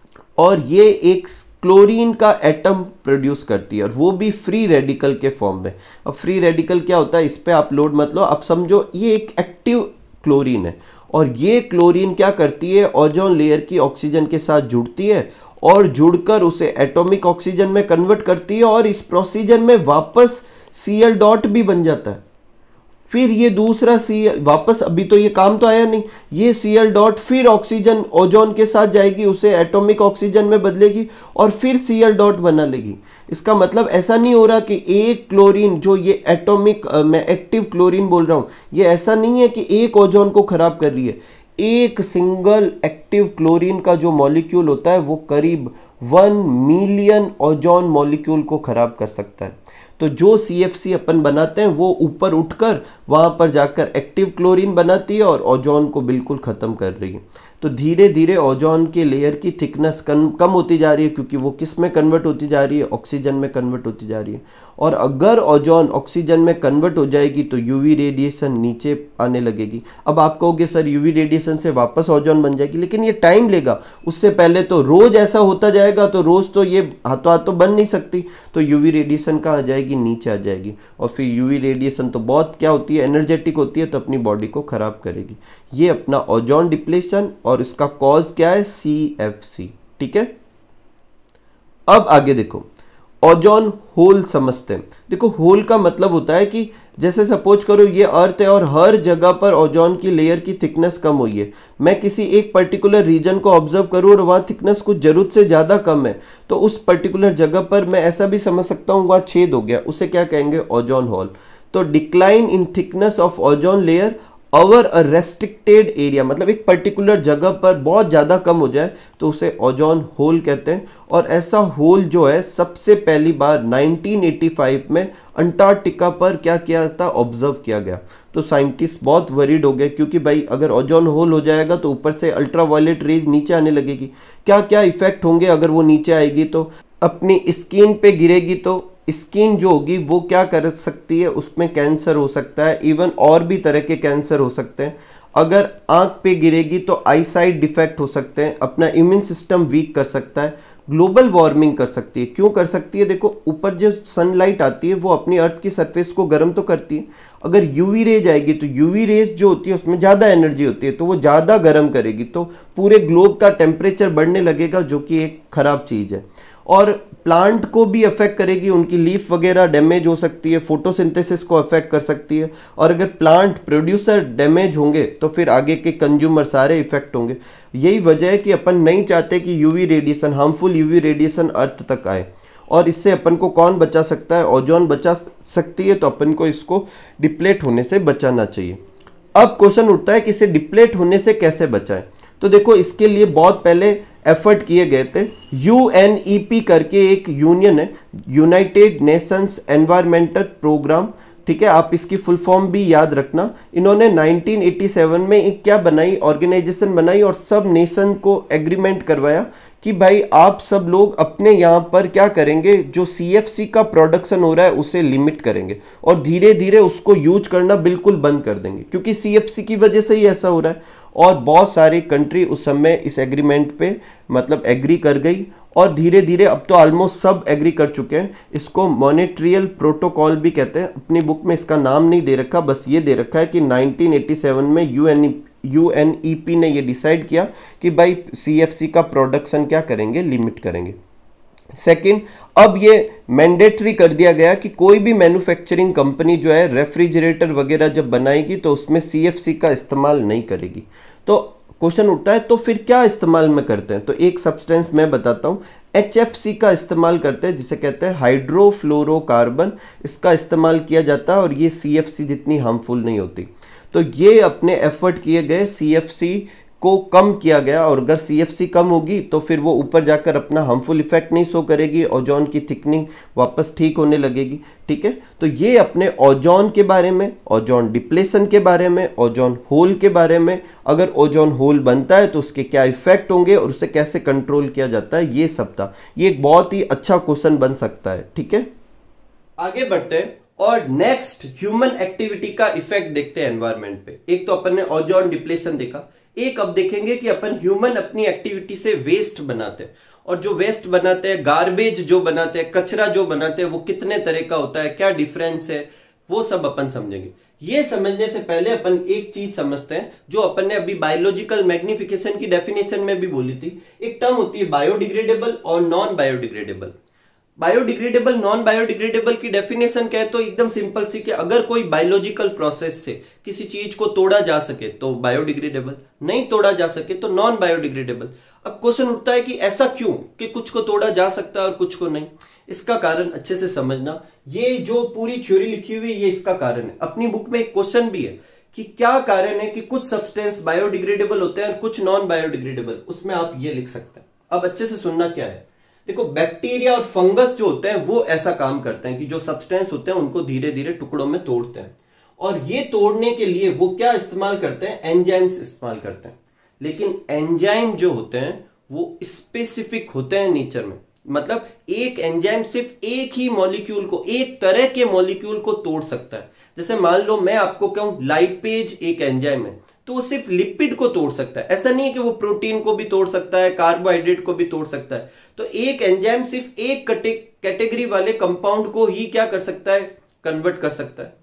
और ये एक क्लोरीन का एटम प्रोड्यूस करती है, और वो भी फ्री रेडिकल के फॉर्म में। अब फ्री रेडिकल क्या होता है, इस पे आप लोड मत लो, आप समझो ये एक एक्टिव क्लोरीन है, और ये क्लोरीन क्या करती है, ओजोन लेयर की ऑक्सीजन के साथ जुड़ती है, और जुड़कर उसे एटॉमिक ऑक्सीजन में कन्वर्ट करती है, और इस प्रोसीजर में वापस सी एल डॉट भी बन जाता है। फिर ये दूसरा सी वापस, अभी तो ये काम तो आया नहीं, ये सी एल डॉट फिर ऑक्सीजन ओजोन के साथ जाएगी, उसे एटॉमिक ऑक्सीजन में बदलेगी, और फिर सी एल डॉट बना लेगी। इसका मतलब ऐसा नहीं हो रहा कि एक क्लोरीन जो ये एटॉमिक, मैं एक्टिव क्लोरीन बोल रहा हूँ, ये ऐसा नहीं है कि एक ओजोन को खराब कर रही है। एक सिंगल एक्टिव क्लोरीन का जो मॉलिक्यूल होता है वो करीब वन मिलियन ओजोन मॉलिक्यूल को खराब कर सकता है। तो जो सी एफ सी अपन बनाते हैं वो ऊपर उठकर वहाँ पर जाकर एक्टिव क्लोरीन बनाती है और ओजोन को बिल्कुल ख़त्म कर रही है। तो धीरे धीरे ओजोन के लेयर की थिकनेस कम कम होती जा रही है, क्योंकि वो किस में कन्वर्ट होती जा रही है, ऑक्सीजन में कन्वर्ट होती जा रही है। और अगर ओजोन ऑक्सीजन में कन्वर्ट हो जाएगी तो यूवी रेडिएशन नीचे आने लगेगी। अब आप कहोगे सर यूवी रेडिएशन से वापस ओजोन बन जाएगी, लेकिन ये टाइम लेगा। उससे पहले तो रोज ऐसा होता जाएगा, तो रोज तो ये हाथों हाथों बन नहीं सकती, तो यूवी रेडिएशन कहाँ आ जाएगी, नीचे आ जाएगी। और फिर यूवी रेडिएशन तो बहुत क्या होती है, एनर्जेटिक होती है, तो अपनी बॉडी को खराब करेगी। ये अपना ओजोन डिप्लेशन, और इसका कॉज क्या है, सी एफ सी। ठीक है, अब आगे देखो ओजोन होल समझते हैं। देखो होल का मतलब होता है कि जैसे सपोज करो ये अर्थ है और हर जगह पर ओजोन की लेयर की थिकनेस कम हुई है। मैं किसी एक पर्टिकुलर रीजन को ऑब्जर्व करूँ और वहाँ थिकनेस कुछ जरूरत से ज़्यादा कम है, तो उस पर्टिकुलर जगह पर मैं ऐसा भी समझ सकता हूँ वहाँ छेद हो गया, उसे क्या कहेंगे, ओजोन होल। तो decline in thickness of ozone layer over a restricted area, मतलब एक पर्टिकुलर जगह पर बहुत ज़्यादा कम हो जाए तो उसे ओजोन होल कहते हैं। और ऐसा होल जो है सबसे पहली बार नाइनटीन एटी फाइव में अंटार्कटिका पर क्या किया था, ऑब्जर्व किया गया। तो साइंटिस्ट बहुत वरीड हो गए, क्योंकि भाई अगर ओजोन होल हो जाएगा तो ऊपर से अल्ट्रावायलेट रेज नीचे आने लगेगी। क्या क्या इफेक्ट होंगे अगर वो नीचे आएगी, तो अपनी स्किन पे गिरेगी तो स्किन जो होगी वो क्या कर सकती है, उसमें कैंसर हो सकता है, इवन और भी तरह के कैंसर हो सकते हैं। अगर आंख पे गिरेगी तो आई साइट डिफेक्ट हो सकते हैं, अपना इम्यून सिस्टम वीक कर सकता है, ग्लोबल वार्मिंग कर सकती है। क्यों कर सकती है, देखो ऊपर जो सनलाइट आती है वो अपनी अर्थ की सरफेस को गर्म तो करती है। अगर यूवी रेज आएगी तो यूवी रेज जो होती है उसमें ज़्यादा एनर्जी होती है, तो वो ज़्यादा गर्म करेगी, तो पूरे ग्लोब का टेम्परेचर बढ़ने लगेगा, जो कि एक खराब चीज़ है। और प्लांट को भी अफेक्ट करेगी, उनकी लीफ वगैरह डैमेज हो सकती है, फोटोसिंथेसिस को अफेक्ट कर सकती है। और अगर प्लांट प्रोड्यूसर डैमेज होंगे तो फिर आगे के कंज्यूमर सारे इफेक्ट होंगे। यही वजह है कि अपन नहीं चाहते कि UV radiation, harmful UV radiation earth तक आए। और इससे अपन को कौन बचा सकता है, ओजोन बचा सकती है, तो अपन को इसको डिप्लेट होने से बचाना चाहिए। अब क्वेश्चन उठता है कि इसे डिप्लेट होने से कैसे बचाएं। तो देखो इसके लिए बहुत पहले एफर्ट किए गए थे। यू एन ई पी करके एक यूनियन है, यूनाइटेड नेशंस एनवायरमेंटल प्रोग्राम, ठीक है, आप इसकी फुल फॉर्म भी याद रखना। इन्होंने नाइनटीन एटी सेवन में एक क्या बनाई, ऑर्गेनाइजेशन बनाई, और सब नेशन को एग्रीमेंट करवाया कि भाई आप सब लोग अपने यहाँ पर क्या करेंगे, जो सीएफसी का प्रोडक्शन हो रहा है उसे लिमिट करेंगे और धीरे धीरे उसको यूज करना बिल्कुल बंद कर देंगे, क्योंकि सीएफसी की वजह से ही ऐसा हो रहा है। और बहुत सारी कंट्री उस समय इस एग्रीमेंट पे मतलब एग्री कर गई और धीरे धीरे अब तो ऑलमोस्ट सब एग्री कर चुके हैं। इसको मॉनेट्रियल प्रोटोकॉल भी कहते हैं। अपनी बुक में इसका नाम नहीं दे रखा, बस ये दे रखा है कि नाइनटीन एटी सेवन में यूएन यूएनईपी ने ये डिसाइड किया कि भाई सीएफसी का प्रोडक्शन क्या करेंगे, लिमिट करेंगे। सेकंड, अब ये मैंडेटरी कर दिया गया कि कोई भी मैन्युफैक्चरिंग कंपनी जो है रेफ्रिजरेटर वगैरह जब बनाएगी तो उसमें सीएफसी का इस्तेमाल नहीं करेगी। तो क्वेश्चन उठता है तो फिर क्या इस्तेमाल में करते हैं, तो एक सब्सटेंस मैं बताता हूँ, एचएफसी का इस्तेमाल करते हैं, जिसे कहते हैं हाइड्रोफ्लोरोकार्बन। इसका इस्तेमाल किया जाता है और ये सीएफसी जितनी हार्मफुल नहीं होती। तो ये अपने एफर्ट किए गए, सीएफसी को कम किया गया, और अगर सीएफसी कम होगी तो फिर वो ऊपर जाकर अपना हार्मफुल इफेक्ट नहीं शो करेगी, ओजोन की थिकनिंग वापस ठीक होने लगेगी। ठीक है, तो ये अपने ओजोन के बारे में, ओजोन डिप्लेशन के बारे में, ओजोन होल के बारे में, अगर ओजोन होल बनता है तो उसके क्या इफेक्ट होंगे और उसे कैसे कंट्रोल किया जाता है, ये सब था। ये एक बहुत ही अच्छा क्वेश्चन बन सकता है। ठीक है, आगे बढ़ते हैं और नेक्स्ट ह्यूमन एक्टिविटी का इफेक्ट देखते हैं एनवायरमेंट पे। एक तो अपन ने ओजोन डिप्लेशन देखा, एक अब देखेंगे कि अपन ह्यूमन अपनी एक्टिविटी से वेस्ट बनाते हैं, और जो वेस्ट बनाते हैं, गार्बेज जो बनाते हैं, कचरा जो बनाते हैं, वो कितने तरह का होता है, क्या डिफरेंस है, वो सब अपन समझेंगे। ये समझने से पहले अपन एक चीज समझते हैं जो अपन ने अभी बायोलॉजिकल मैग्निफिकेशन की डेफिनेशन में भी बोली थी। एक टर्म होती है बायोडिग्रेडेबल और non biodegradable. Biodegradable non biodegradable की डेफिनेशन क्या है, तो एकदम सिंपल सी कि अगर कोई बायोलॉजिकल प्रोसेस से किसी चीज को तोड़ा जा सके तो बायोडिग्रेडेबल, नहीं तोड़ा जा सके तो नॉन बायोडिग्रेडेबल। अब क्वेश्चन उठता है कि ऐसा क्यों कि कुछ को तोड़ा जा सकता है और कुछ को नहीं। इसका कारण अच्छे से समझना, ये जो पूरी थ्योरी लिखी हुई ये इसका कारण है। अपनी बुक में एक क्वेश्चन भी है कि क्या कारण है कि कुछ सब्सटेंस बायोडिग्रेडेबल होते हैं और कुछ नॉन बायोडिग्रेडेबल, उसमें आप ये लिख सकते हैं। अब अच्छे से सुनना क्या है, देखो बैक्टीरिया और फंगस जो होते हैं वो ऐसा काम करते हैं कि जो सब्सटेंस होते हैं उनको धीरे धीरे टुकड़ों में तोड़ते हैं, और ये तोड़ने के लिए वो क्या इस्तेमाल करते हैं, एंजाइम्स इस्तेमाल करते हैं। लेकिन एंजाइम जो होते हैं वो स्पेसिफिक होते हैं नेचर में, मतलब एक एंजाइम सिर्फ एक ही मॉलिक्यूल को, एक तरह के मॉलिक्यूल को तोड़ सकता है। जैसे मान लो मैं आपको कहूं लाइपेज एक एंजाइम है, तो वो सिर्फ लिपिड को तोड़ सकता है, ऐसा नहीं है कि वो प्रोटीन को भी तोड़ सकता है, कार्बोहाइड्रेट को भी तोड़ सकता है। तो एक एंजाइम सिर्फ एक कैटेगरी वाले कंपाउंड को ही क्या कर सकता है, कन्वर्ट कर सकता है।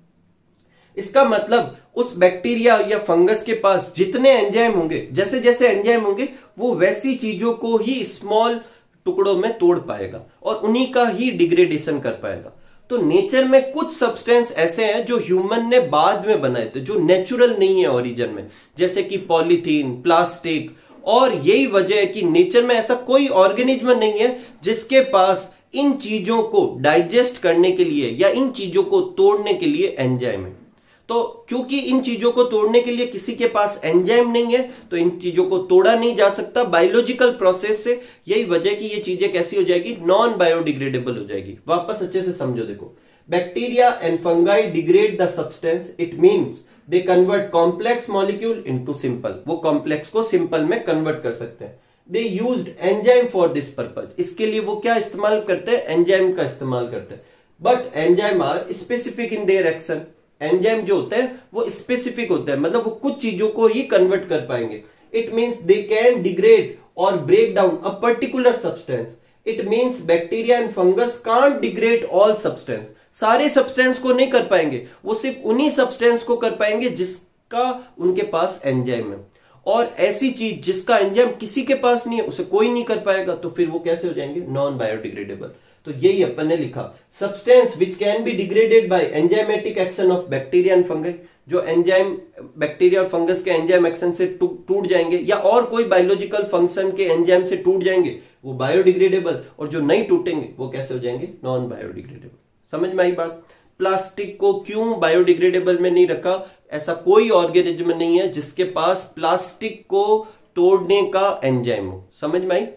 इसका मतलब उस बैक्टीरिया या फंगस के पास जितने एंजाइम होंगे, जैसे जैसे एंजाइम होंगे वो वैसी चीजों को ही स्मॉल टुकड़ों में तोड़ पाएगा और उन्हीं का ही डिग्रेडेशन कर पाएगा। तो नेचर में कुछ सब्सटेंस ऐसे हैं जो ह्यूमन ने बाद में बनाए थे, जो नेचुरल नहीं है ओरिजिन में, जैसे कि पॉलीथीन, प्लास्टिक। और यही वजह है कि नेचर में ऐसा कोई ऑर्गेनिज्म नहीं है जिसके पास इन चीजों को डाइजेस्ट करने के लिए या इन चीजों को तोड़ने के लिए एंजाइम है। तो क्योंकि इन चीजों को तोड़ने के लिए किसी के पास एंजाइम नहीं है तो इन चीजों को तोड़ा नहीं जा सकता बायोलॉजिकल प्रोसेस से। यही वजह कि ये चीजें कैसी हो जाएगी, नॉन बायोडिग्रेडेबल हो जाएगी। वापस अच्छे से समझो, देखो bacteria and fungi degrade the substance, it means they convert complex molecule into simple. वो कॉम्प्लेक्स को सिंपल में कन्वर्ट कर सकते हैं। They used enzyme for this purpose, इसके लिए वो क्या इस्तेमाल करते हैं, एंजाइम का इस्तेमाल करते हैं। But enzyme are specific in their action, enzyme जो होते हैं वो स्पेसिफिक होते हैं, मतलब वो कुछ चीजों को ही कन्वर्ट कर पाएंगे। It means they can degrade और break down a particular substance. It means bacteria and fungus can't degrade all substance, सारे सब्सटेंस को नहीं कर पाएंगे, वो सिर्फ उन्हीं सब्सटेंस को कर पाएंगे जिसका उनके पास एंजाइम है। और ऐसी चीज जिसका एंजाइम किसी के पास नहीं है उसे कोई नहीं कर पाएगा, तो फिर वो कैसे हो जाएंगे, नॉन बायोडिग्रेडेबल। तो यही अपन ने लिखा, substance which can be degraded by enzymatic action of bacteria and fungus, जो एंजाइम बैक्टीरिया और फंगस के एंजाइम एक्शन से टूट जाएंगे या और कोई बायोलॉजिकल फंक्शन के एंजाइम से टूट जाएंगे वो बायोडिग्रेडेबल, और जो नहीं टूटेंगे वो कैसे हो जाएंगे, नॉन बायोडिग्रेडेबल। समझ में आई बात। प्लास्टिक को क्यों बायोडिग्रेडेबल में नहीं रखा, ऐसा कोई ऑर्गेनिज्म नहीं है जिसके पास प्लास्टिक को तोड़ने का एंजाइम हो। समझ में आई।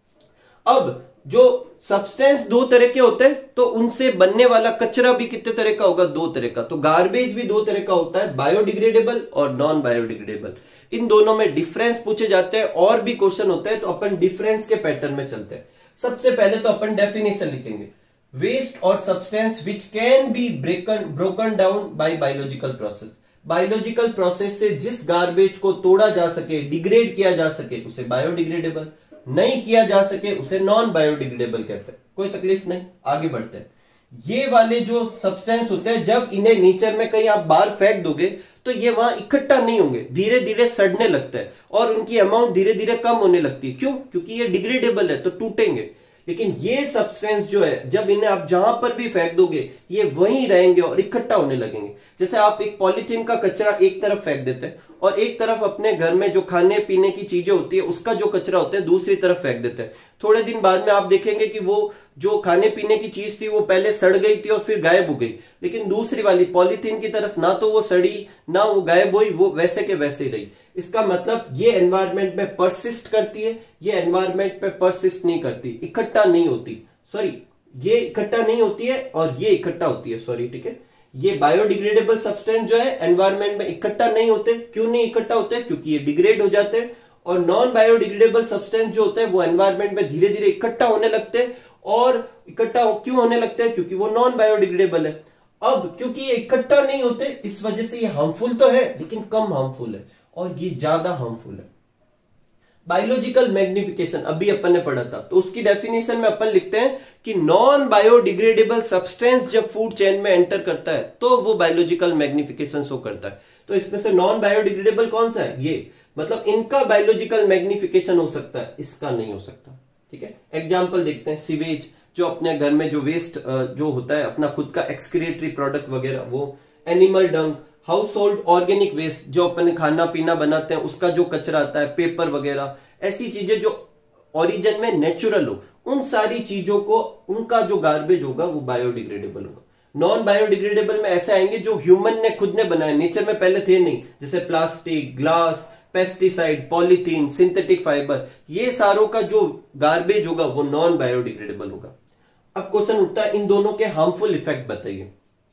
अब जो सब्सटेंस दो तरह के होते हैं तो उनसे बनने वाला कचरा भी कितने तरह का होगा, दो तरह का। तो गार्बेज भी दो तरह का होता है, बायोडिग्रेडेबल और नॉन बायोडिग्रेडेबल। इन दोनों में डिफरेंस पूछे जाते हैं और भी क्वेश्चन होते हैं, तो अपन डिफरेंस के पैटर्न में चलते हैं। सबसे पहले तो अपन डेफिनेशन लिखेंगे, वेस्ट और substance which can be broken broken down by biological process. Biological process से जिस गार्बेज को तोड़ा जा सके, डिग्रेड किया जा सके, उसे बायोडिग्रेडेबल, नहीं किया जा सके उसे नॉन बायोडिग्रेडेबल कहते हैं। कोई तकलीफ नहीं, आगे बढ़ते हैं। ये वाले जो सब्सटेंस होते हैं, जब इन्हें नेचर में कहीं आप बाहर फेंक दोगे तो ये वहां इकट्ठा नहीं होंगे, धीरे धीरे सड़ने लगता है और उनकी अमाउंट धीरे धीरे कम होने लगती है। क्यों? क्योंकि ये डिग्रेडेबल है तो टूटेंगे। लेकिन ये सब्सटेंस जो है, जब इन्हें आप जहां पर भी फेंक दोगे ये वहीं रहेंगे और इकट्ठा होने लगेंगे। जैसे आप एक पॉलीथीन का कचरा एक तरफ फेंक देते हैं और एक तरफ अपने घर में जो खाने पीने की चीजें होती है उसका जो कचरा होता है दूसरी तरफ फेंक देते हैं। थोड़े दिन बाद में आप देखेंगे कि वो जो खाने पीने की चीज थी वो पहले सड़ गई थी और फिर गायब हो गई, लेकिन दूसरी वाली पॉलीथीन की तरफ ना तो वो सड़ी ना वो गायब हुई, वो वैसे के वैसे ही रही। इसका मतलब ये एनवायरमेंट में परसिस्ट करती है, ये एनवायरमेंट में परसिस्ट नहीं करती, इकट्ठा नहीं होती। सॉरी, ये इकट्ठा नहीं होती है और ये इकट्ठा होती है। सॉरी, ठीक है। ये बायोडिग्रेडेबल सब्सटेंस जो है एनवायरमेंट में इकट्ठा नहीं होते। क्यों नहीं इकट्ठा होते? क्योंकि ये डिग्रेड हो जाते हैं। और नॉन बायोडिग्रेडेबल सब्सटेंस जो होते हैं वो एनवायरमेंट में धीरे धीरे इकट्ठा होने लगते हैं। और इकट्ठा क्यों होने लगते हैं? क्योंकि वो नॉन बायोडिग्रेडेबल है। अब क्योंकि ये इकट्ठा नहीं होते, इस वजह से ये हार्मफुल तो है लेकिन कम हार्मफुल है और ये ज्यादा हार्मफुल है। बायोलॉजिकल मैग्निफिकेशन अभी अपन ने पढ़ा था, तो उसकी डेफिनेशन में अपन लिखते हैं कि नॉन बायोडिग्रेडेबल सब्सटेंस जब फूड चेन में एंटर करता है तो वो बायोलॉजिकल मैग्निफिकेशन शो करता है। तो इसमें से नॉन बायोडिग्रेडेबल कौन सा है? ये, मतलब इनका बायोलॉजिकल मैग्निफिकेशन हो सकता है, इसका नहीं हो सकता। ठीक है, एग्जाम्पल देखते हैं। सीवेज, जो अपने घर में जो वेस्ट जो होता है अपना खुद का एक्सक्रीटरी प्रोडक्ट वगैरह, वो। एनिमल डंक, हाउस होल्ड ऑर्गेनिक वेस्ट, जो अपन खाना पीना बनाते हैं उसका जो कचरा आता है, पेपर वगैरह, ऐसी चीजें जो ओरिजिन में नेचुरल हो, उन सारी चीजों को उनका जो गार्बेज होगा वो बायोडिग्रेडेबल होगा। नॉन बायोडिग्रेडेबल में ऐसे आएंगे जो ह्यूमन ने खुद ने बनाए, नेचर में पहले थे नहीं, जैसे plastic, glass, pesticide, polythene, synthetic fibre, ये सारों का जो गार्बेज होगा वो नॉन बायोडिग्रेडेबल होगा। अब क्वेश्चन उठता है, इन दोनों के हार्मफुल इफेक्ट बताइए।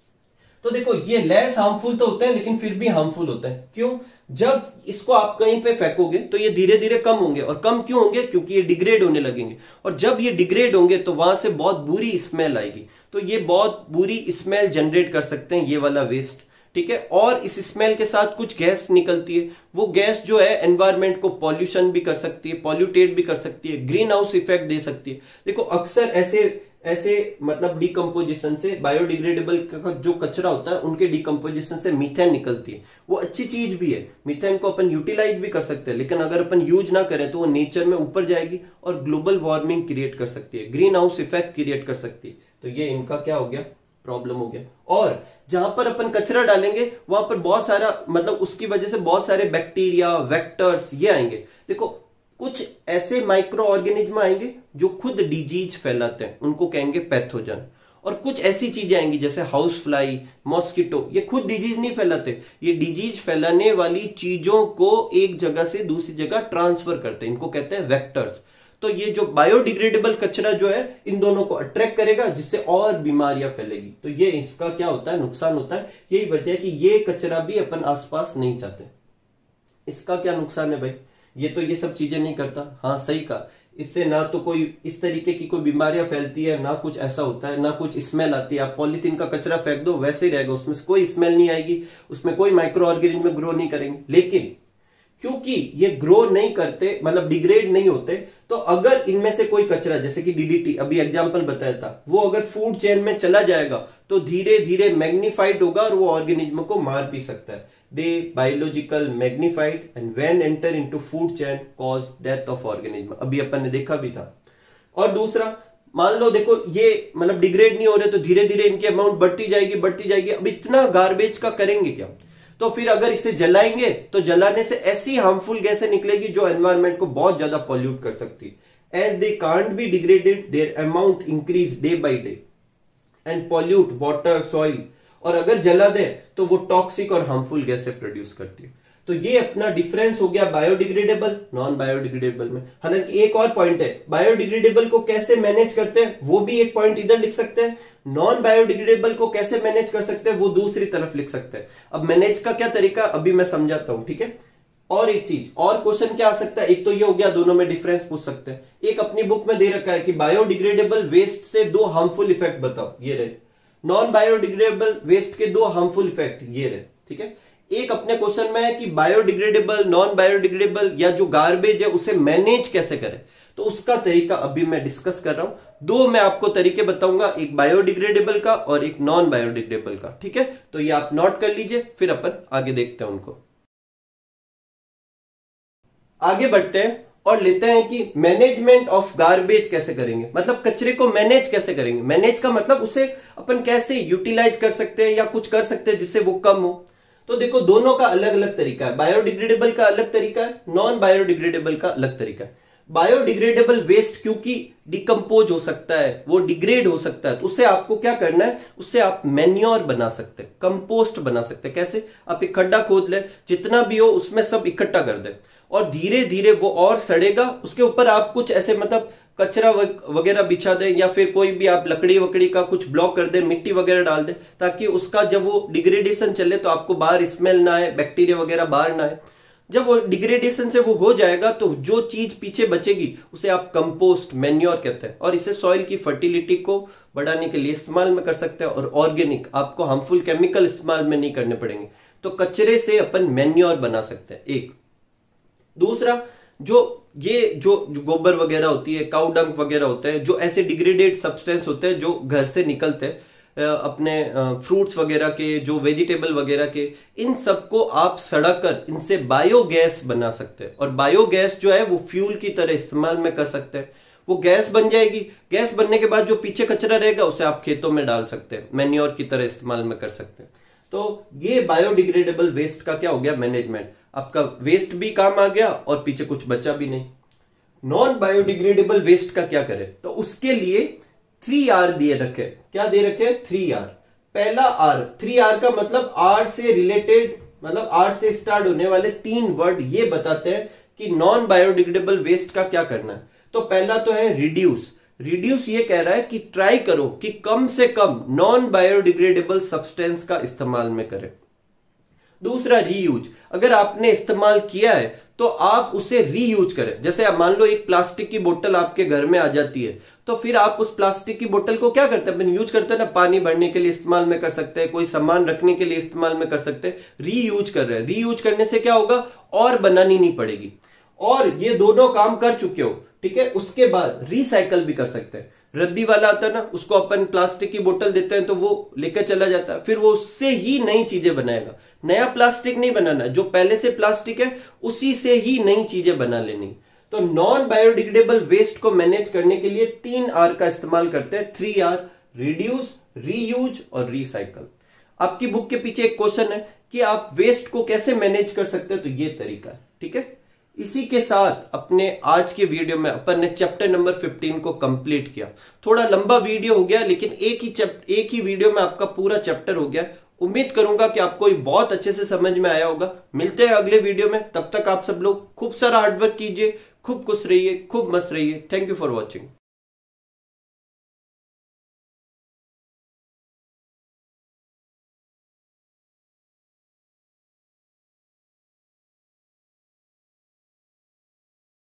तो देखो, ये लेस हार्मफुल तो होते हैं लेकिन फिर भी हार्मफुल होते हैं। क्यों? जब इसको आप कहीं पे फेंकोगे तो ये धीरे धीरे कम होंगे, और कम क्यों होंगे? क्योंकि ये डिग्रेड होने लगेंगे, और जब ये डिग्रेड होंगे तो वहां से बहुत बुरी स्मेल आएगी। तो ये बहुत बुरी स्मेल जनरेट कर सकते हैं ये वाला वेस्ट। ठीक है, और इस स्मेल के साथ कुछ गैस निकलती है, वो गैस जो है एनवायरमेंट को पॉल्यूशन भी कर सकती है, पॉल्यूटेट भी कर सकती है, ग्रीन हाउस इफेक्ट दे सकती है। देखो, अक्सर ऐसे ऐसे मतलब डिकम्पोजिशन से, बायोडिग्रेडेबल का जो कचरा होता है उनके डिकम्पोजिशन से मीथेन निकलती है। वो अच्छी चीज भी है, मीथेन को अपन यूटिलाइज भी कर सकते हैं, लेकिन अगर अपन यूज ना करें तो वो नेचर में ऊपर जाएगी और ग्लोबल वार्मिंग क्रिएट कर सकती है, ग्रीन हाउस इफेक्ट क्रिएट कर सकती है। तो ये इनका क्या हो गया? प्रॉब्लम हो गया। और जहां पर अपन कचरा डालेंगे वहां पर बहुत सारा, मतलब उसकी वजह से बहुत सारे बैक्टीरिया, वेक्टर्स ये आएंगे। देखो, कुछ ऐसे माइक्रो ऑर्गेनिज्म आएंगे जो खुद डिजीज फैलाते हैं, उनको कहेंगे पैथोजन। और कुछ ऐसी चीजें आएंगी जैसे हाउस फ्लाई, मॉस्किटो, ये खुद डिजीज नहीं फैलाते, ये डिजीज फैलाने वाली चीजों को एक जगह से दूसरी जगह ट्रांसफर करते हैं, इनको कहते हैं वेक्टर्स। तो ये जो बायोडिग्रेडेबल कचरा जो है इन दोनों को अट्रैक्ट करेगा, जिससे और बीमारियां फैलेगी। तो ये इसका क्या होता है? नुकसान होता है। यही वजह है कि ये कचरा भी अपन आसपास नहीं चाहते। इसका क्या नुकसान है भाई? ये तो ये सब चीजें नहीं करता। हाँ, सही कहा, इससे ना तो कोई इस तरीके की कोई बीमारियां फैलती है, ना कुछ ऐसा होता है, ना कुछ स्मेल आती है। आप पॉलीथीन का कचरा फेंक दो वैसे ही रहेगा, उसमें से कोई स्मेल नहीं आएगी, उसमें कोई माइक्रो ऑर्गेनिज्म ग्रो नहीं करेंगे। लेकिन क्योंकि ये ग्रो नहीं करते, मतलब डिग्रेड नहीं होते, तो अगर इनमें से कोई कचरा, जैसे कि डीडीटी अभी एग्जांपल बताया था, वो अगर फूड चेन में चला जाएगा तो धीरे धीरे मैग्नीफाइड होगा और वो ऑर्गेनिज्म को मार भी सकता है। They biological magnified and when enter into food chain cause death of organism, अभी अपन ने देखा भी था। और दूसरा, मान लो देखो ये मतलब डिग्रेड नहीं हो रहे तो धीरे धीरे इनकी अमाउंट बढ़ती जाएगी बढ़ती जाएगी। अब इतना गार्बेज का करेंगे क्या? तो फिर अगर इसे जलाएंगे तो जलाने से ऐसी हार्मफुल गैसें निकलेगी जो एनवायरमेंट को बहुत ज्यादा पॉल्यूट कर सकती है। As they can't be degraded, their amount increase day by day and pollute water, soil. और अगर जला दे तो वो टॉक्सिक और हार्मफुल गैसें प्रोड्यूस करती है। तो ये अपना डिफरेंस हो गया बायोडिग्रेडेबल, नॉन बायोडिग्रेडेबल में। हालांकि एक और पॉइंट है, बायोडिग्रेडेबल को कैसे मैनेज करते हैं वो भी एक पॉइंट इधर लिख सकते हैं, नॉन बायोडिग्रेडेबल को कैसे मैनेज कर सकते हैं वो दूसरी तरफ लिख सकते हैं। अब मैनेज का क्या तरीका अभी मैं समझाता हूं, ठीक है। और एक चीज और क्वेश्चन क्या आ सकता है, एक तो ये हो गया दोनों में डिफरेंस पूछ सकते हैं। एक अपनी बुक में दे रखा है कि बायोडिग्रेडेबल वेस्ट से दो हार्मफुल इफेक्ट बताओ, ये रहे। नॉन बायोडिग्रेडेबल वेस्ट के दो हार्मफुल इफेक्ट, ये रहे, ठीक है। एक अपने क्वेश्चन में है कि बायोडिग्रेडेबल, नॉन बायोडिग्रेडेबल या जो गार्बेज है उसे मैनेज कैसे करें, तो उसका तरीका अभी मैं डिस्कस कर रहा हूं। दो मैं आपको तरीके बताऊंगा, एक बायोडिग्रेडेबल का और एक नॉन बायोडिग्रेडेबल का, ठीक है। तो ये आप नोट कर लीजिए, फिर अपन आगे देखते हैं उनको। आगे बढ़ते हैं और लेते हैं कि मैनेजमेंट ऑफ गार्बेज कैसे करेंगे, मतलब कचरे को मैनेज कैसे करेंगे। मैनेज का मतलब उसे अपन कैसे यूटिलाइज कर सकते हैं या कुछ कर सकते हैं जिससे वो कम हो। तो देखो दोनों का अलग अलग तरीका है, बायोडिग्रेडेबल का अलग तरीका है, नॉन बायोडिग्रेडेबल का अलग तरीका है। बायोडिग्रेडेबल वेस्ट क्योंकि डिकम्पोज हो सकता है, वो डिग्रेड हो सकता है, तो उससे आपको क्या करना है, उससे आप मैन्योर बना सकते हैं, कंपोस्ट बना सकते हैं। कैसे, आप एक खड्डा खोद ले, जितना भी हो उसमें सब इकट्ठा कर दे और धीरे धीरे वो और सड़ेगा। उसके ऊपर आप कुछ ऐसे मतलब कचरा वगैरह बिछा दे या फिर कोई भी आप लकड़ी वकड़ी का कुछ ब्लॉक कर दे, मिट्टी वगैरह डाल दे, ताकि उसका जब वो डिग्रेडेशन चले तो आपको बाहर स्मेल ना आए, बैक्टीरिया वगैरह बाहर ना आए। जब वो डिग्रेडेशन से वो हो जाएगा तो जो चीज पीछे बचेगी उसे आप कंपोस्ट, मैन्योर कहते हैं। और इसे सॉइल की फर्टिलिटी को बढ़ाने के लिए इस्तेमाल में कर सकते हैं और ऑर्गेनिक, आपको हार्मफुल केमिकल इस्तेमाल में नहीं करने पड़ेंगे। तो कचरे से अपन मैन्योर बना सकते हैं, एक। दूसरा, जो ये जो, जो गोबर वगैरह होती है, काउ डंग वगैरह होते हैं, जो ऐसे डिग्रेडेड सब्सटेंस होते हैं जो घर से निकलते हैं अपने फ्रूट्स वगैरह के, जो वेजिटेबल वगैरह के, इन सबको आप सड़ाकर इनसे बायोगैस बना सकते हैं। और बायोगैस जो है वो फ्यूल की तरह इस्तेमाल में कर सकते हैं। वो गैस बन जाएगी, गैस बनने के बाद जो पीछे कचरा रहेगा उसे आप खेतों में डाल सकते हैं, मैन्योर की तरह इस्तेमाल में कर सकते हैं। तो ये बायोडिग्रेडेबल वेस्ट का क्या हो गया, मैनेजमेंट। आपका वेस्ट भी काम आ गया और पीछे कुछ बचा भी नहीं। नॉन बायोडिग्रेडेबल वेस्ट का क्या करें, तो उसके लिए थ्री आर दिए रखे। क्या दे रखे, थ्री आर। पहला आर, थ्री आर का मतलब आर से रिलेटेड, मतलब आर से स्टार्ट होने वाले तीन वर्ड ये बताते हैं कि नॉन बायोडिग्रेडेबल वेस्ट का क्या करना है। तो पहला तो है रिड्यूस। रिड्यूस ये कह रहा है कि ट्राई करो कि कम से कम नॉन बायोडिग्रेडेबल सब्सटेंस का इस्तेमाल में करें। दूसरा, रीयूज। अगर आपने इस्तेमाल किया है तो आप उसे रीयूज करें। जैसे आप मान लो एक प्लास्टिक की बोतल आपके घर में आ जाती है, तो फिर आप उस प्लास्टिक की बोतल को क्या करते हैं, अपन यूज करते हैं ना, पानी भरने के लिए इस्तेमाल में कर सकते हैं, कोई सामान रखने के लिए इस्तेमाल में कर सकते हैं। रीयूज कर रहे हैं, रीयूज करने से क्या होगा, और बनानी नहीं पड़ेगी। और ये दोनों काम कर चुके हो, ठीक है। उसके बाद रिसाइकल भी कर सकते हैं। रद्दी वाला आता है ना, उसको अपन प्लास्टिक की बोतल देते हैं तो वो लेकर चला जाता है, फिर वो उससे ही नई चीजें बनाएगा। नया प्लास्टिक नहीं बनाना, जो पहले से प्लास्टिक है उसी से ही नई चीजें बना लेनी। तो नॉन बायोडिग्रेडेबल वेस्ट को मैनेज करने के लिए तीन आर का इस्तेमाल करते हैं, थ्री आर, रिड्यूस, रीयूज और रिसाइकल। आपकी बुक के पीछे एक क्वेश्चन है कि आप वेस्ट को कैसे मैनेज कर सकते हैं, तो ये तरीका है, ठीक है। इसी के साथ अपने आज के वीडियो में अपन ने चैप्टर नंबर फिफ्टीन को कंप्लीट किया। थोड़ा लंबा वीडियो हो गया, लेकिन एक ही चैप्टर एक ही वीडियो में आपका पूरा चैप्टर हो गया। उम्मीद करूंगा कि आपको ये बहुत अच्छे से समझ में आया होगा। मिलते हैं अगले वीडियो में, तब तक आप सब लोग खूब सारा हार्डवर्क कीजिए, खूब खुश रहिए, खूब मस्त रहिए। Thank you for watching.